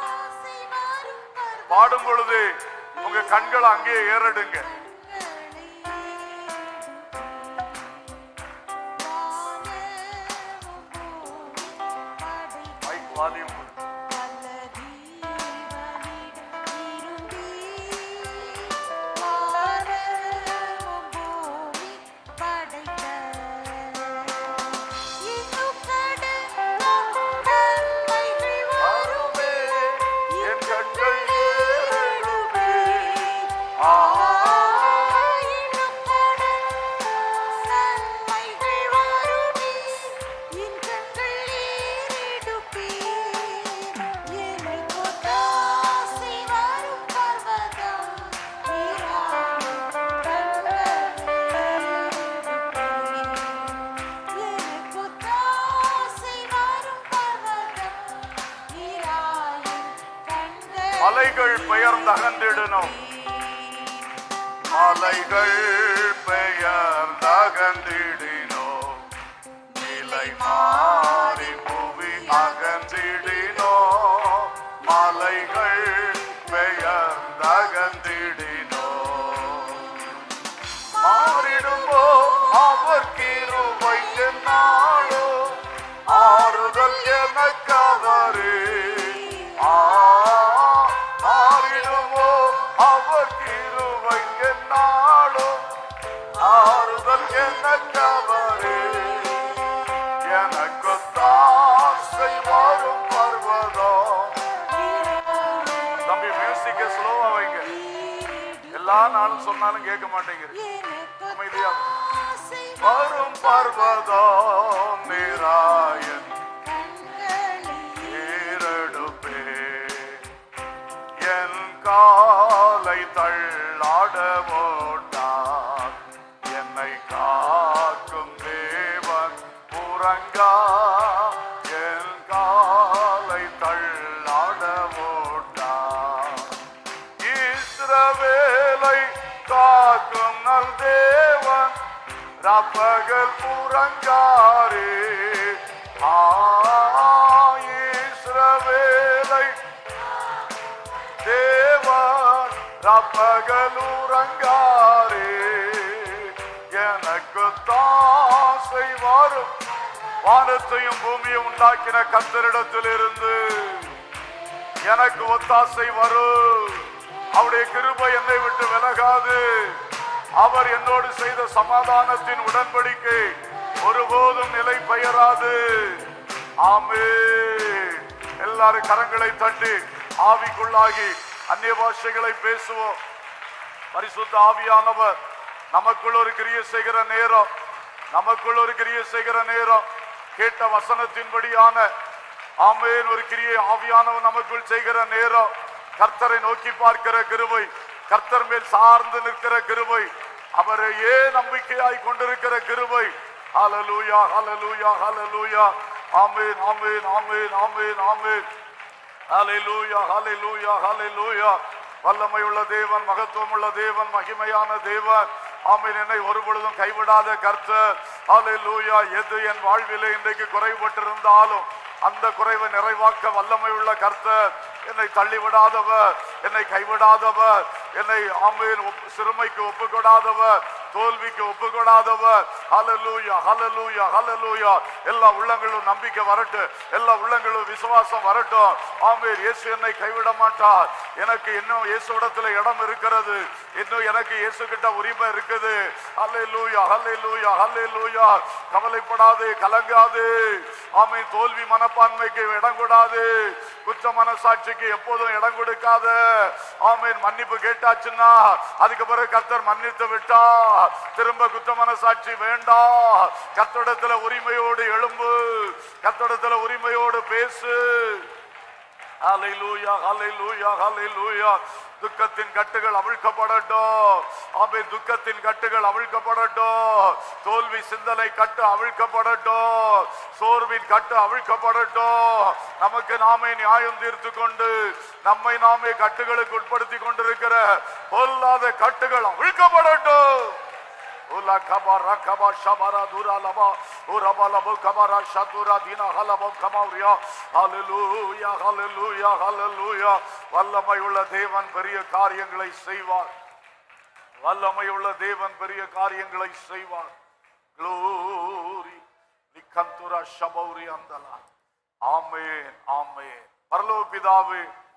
பாடும் பொழுது உங்க கண்களை அங்கே ஏறெடுங்க. வால்யூம் மலைகள் பெயர்ந்தகன்றிடணும். மலைகள் பெயர்ந்தகன்றிடினோ, நிலை மாறி புவி அகன்றிடினோ. மலைகள் பெயர்ந்தகன்றிடினோ, மாறிடுமோ அவர் கிருபை என்னாலோ, ஆறுதல் எனக்கவரே. மாறிடுமோ அவர் கிருபை என்னாலோ, ஆறுதல் எனக்கவரே. எனக்கொத்தாசை வரும் பர்வதம். தம்பி மியூசிக்க ஸ்லோவா வைங்க. எல்லா நாளும் சொன்னாலும் கேட்க மாட்டேங்கிறேன். அமைதியா வரும் பர்வதம் நேராயன் ஏறெடுப்பே. உறங்கா என் காலை தள்ளாட ஓட்டா இஸ்ரவேலை காக்கும் நல் தேவன் ராப்பகல் உறங்காரே இஸ்ரவேலை தேவன் ராப்பகல் உறங்காரே எனக்கு தாசை வரும் வானத்தையும் பூமியை உண்டாக்கின கர்த்தரிடத்தில் இருந்து எனக்கு ஒத்தாசை வரும். அவருடைய கிருபை என்னை விட்டு விலகாது. அவர் என்னோடு செய்த சமாதானத்தின் உடன்படிக்கை ஒருபோதும் நிலை பெயராது. ஆமென். எல்லாரும் கரங்களை தட்டி ஆவிக்குள்ளாகி அந்நிய பாஷைகளை பேசுவோம். பரிசுத்த ஆவியானவர் நமக்குள் ஒரு கிரியை செய்கிற நேரம், நமக்குள் ஒரு கிரியை செய்கிற நேரம், கேட்ட வசனத்தின்படியான ஆமென் ஒரு கிரியை ஆவியானவர் நமக்குள் செய்கிற நேரம், கர்த்தரை நோக்கி பார்க்கிற கிருபை, கர்த்தர் மேல் சார்ந்து நிற்கிற கிருபை, அவரையே நம்பிக்கையாய் கொண்டிருக்கிற கிருபை. ஹல்லேலூயா ஹல்லேலூயா ஹல்லேலூயா. ஆமென் ஆமென் ஆமென் ஆமென் ஆமென். ஹல்லேலூயா ஹல்லேலூயா ஹல்லேலூயா. வல்லமையுள்ள தேவன், மகத்துவம் உள்ள தேவன், மகிமையான தேவன். ஆமென். என்னை ஒருபொழுதும் கைவிடாத கர்த்தர். ஹல்லேலூயா. எது என் வாழ்விலே இன்றைக்கு குறைபட்டிருந்தாலும் அந்த குறைவை நிறைவாக்க வல்லமை உள்ள கர்த்தர். என்னை தள்ளிவிடாதவர், என்னை கைவிடாதவர், என்னை ஆமென் சிறுமைக்கு ஒப்புக்கொடாதவர், தோல்விக்கு ஒப்புக்கொடாதவர். ஹல்லேலூயா ஹல்லேலூயா ஹல்லேலூயா. எல்லா உள்ளங்களும் நம்பிக்கை வரட்டும், எல்லா உள்ளங்களும் விசுவாசம் வரட்டும். ஆமென். இயேசு என்னை கைவிட மாட்டார். எனக்கு இன்னும் இயேசுவிடத்துல இடம் இருக்கிறது, இன்னும் எனக்கு இயேசு கிட்ட உரிமை இருக்குது. ஹல்லேலூயா ஹல்லேலூயா ஹல்லேலூயா. கவலைப்படாதே, கலங்காதே. ஆமென். தோல்வி மனப்பான்மைக்கு இடம் கூடாது, குற்ற மனசாட்சிக்கு எப்போதும் இடம் கொடுக்காத. ஆமென். மன்னிப்பு கேட்டாச்சுன்னா அதுக்கு பிறகு கர்த்தர் மன்னித்து விட்டா திரும்ப குற்ற மனசாட்சி வேண்டாம். கர்த்தரிடத்துல உரிமையோடு எழும்பு, கர்த்தரிடத்துல உரிமையோடு பேசு. ஹல்லேலூயா ஹல்லேலூயா ஹல்லேலூயா. துக்கத்தின் கட்டுகள் அவிழ்க்கப்படட்டும். ஆமென். துக்கத்தின் கட்டுகள் அவிழ்க்கப்படட்டும். தோல்வி சிந்தனை கட்டு அவிழ்க்கப்படட்டும். சோர்வின் கட்டு அவிழ்க்கப்படட்டும். நமக்கு நாமே நியாயம் தீர்த்து கொண்டு நம்மை நாமே கட்டுகளுக்கு உட்படுத்தி கொண்டிருக்கிற பொல்லாத கட்டுகள் அவிழ்க்கப்படட்டும். Ula kabara kaba shabara dura laba uraba labo kabara shatura dina halabo kamauria. Hallelujah hallelujah hallelujah. வல்லமையுள்ள தேவன் பெரிய காரியங்களை செய்வார். வல்லமையுள்ள தேவன் பெரிய காரியங்களை செய்வார். Glory likantura shabauri andala. ஆமென் ஆமென். பரலோக பிதாவே,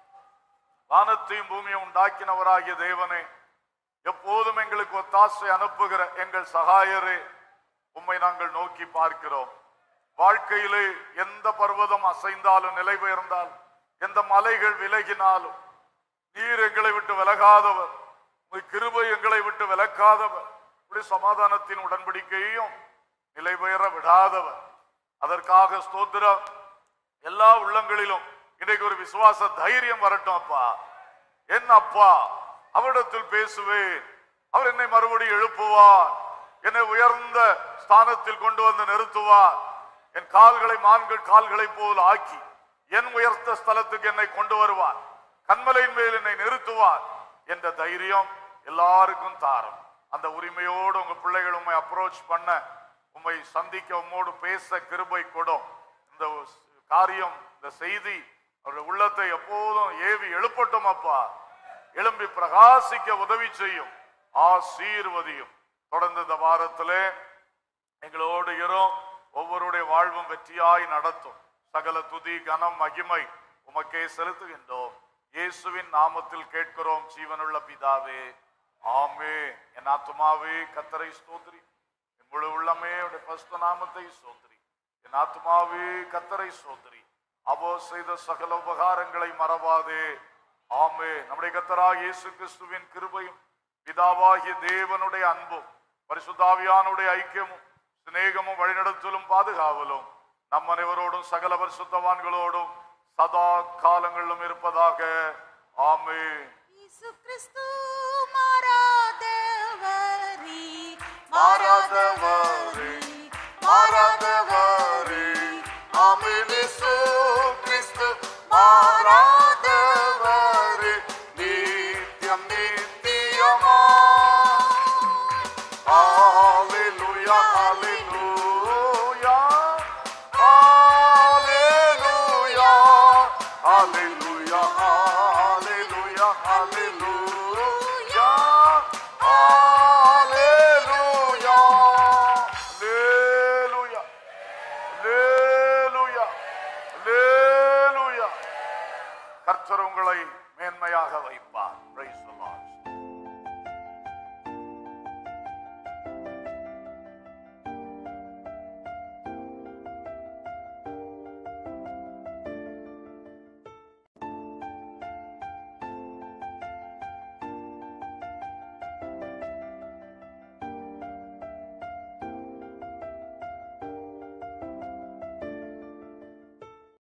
வானத்தையும் பூமியை உண்டாக்கினவராகிய தேவனே, எப்போதும் எங்களுக்கு ஒத்தாசை அனுப்புகிற எங்கள் சகாயரே, உம்மை நாங்கள் நோக்கி பார்க்கிறோம். வாழ்க்கையிலே எந்த பர்வதம் அசைந்தாலும் நிலை பெயர்ந்தாலும், எந்த மலைகள் விலகினாலும் நீர் எங்களை விட்டு விலகாதவர், உம்முடைய கிருபை எங்களை விட்டு விலக்காதவர், உம்முடைய சமாதானத்தின் உடன்படிக்கையையும் நிலை பெயர விடாதவர். அதற்காக ஸ்தோத்திரம். எல்லா உள்ளங்களிலும் இன்றைக்கு ஒரு விசுவாச தைரியம் வரட்டும். அப்பா, என் அப்பா, அவரிடத்தில் பேசுவேன், அவர் என்னை மறுபடியும் எழுப்புவார், என்னை உயர்ந்த ஸ்தானத்தில் கொண்டு வந்து நிறுத்துவார், என் கால்களை மான்கள் கால்களை போல் ஆக்கி என் உயர்ந்த ஸ்தலத்துக்கு என்னை கொண்டு வருவார், கண்மலையின் மேல் என்னை நிறுத்துவார் என்ற தைரியம் எல்லாருக்கும் தாரும். அந்த உரிமையோடு உங்க பிள்ளைகள் உண்மை அப்ரோச் பண்ண, உண்மை சந்திக்க, உம்மோடு பேச கிருபை கொடும். இந்த காரியம், இந்த செய்தி அவருடைய உள்ளத்தை எப்போதும் ஏவி எழுப்பட்டும். அப்பா, எழும்பி பிரகாசிக்க உதவி செய்யும், ஆசீர்வதியும். தொடர்ந்து இந்த வாரத்திலே எங்களோடு இரும். ஒவ்வொருடைய வாழ்வும் வெற்றியாய் நடத்தும். சகல துதி கனம் மகிமை உமக்கே செலுத்துகின்றோம். இயேசுவின் நாமத்தில் கேட்கிறோம் ஜீவனுள்ள பிதாவே, ஆமென். என் ஆத்துமாவே கர்த்தரை ஸ்தோத்திரி, என் முழு உள்ளமே அவருடைய பரிசுத்த நாமத்தை ஸ்தோத்திரி. என் ஆத்துமாவே கர்த்தரை ஸ்தோத்திரி, அவர் செய்த சகல உபகாரங்களை மறவாதே. ஆமென். நம்முடைய கர்த்தராகிய இயேசு கிறிஸ்துவின் கிருபையும் பிதாவாகிய தேவனுடைய அன்பும் பரிசுத்த ஆவியானுடைய ஐக்கியமும் சிநேகமும் வழிநடத்தலும் பாதுகாவலும் நம் அனைவரோடும் சகல பரிசுத்தவான்களோடும் சதா காலங்களிலும் இருப்பதாக. ஆமென். இயேசு கிறிஸ்து மாறாதவரே, மாறாதவரே, மாறாதவரே, கர்த்தர் உங்களை மேன்மையாக வைப்பார்.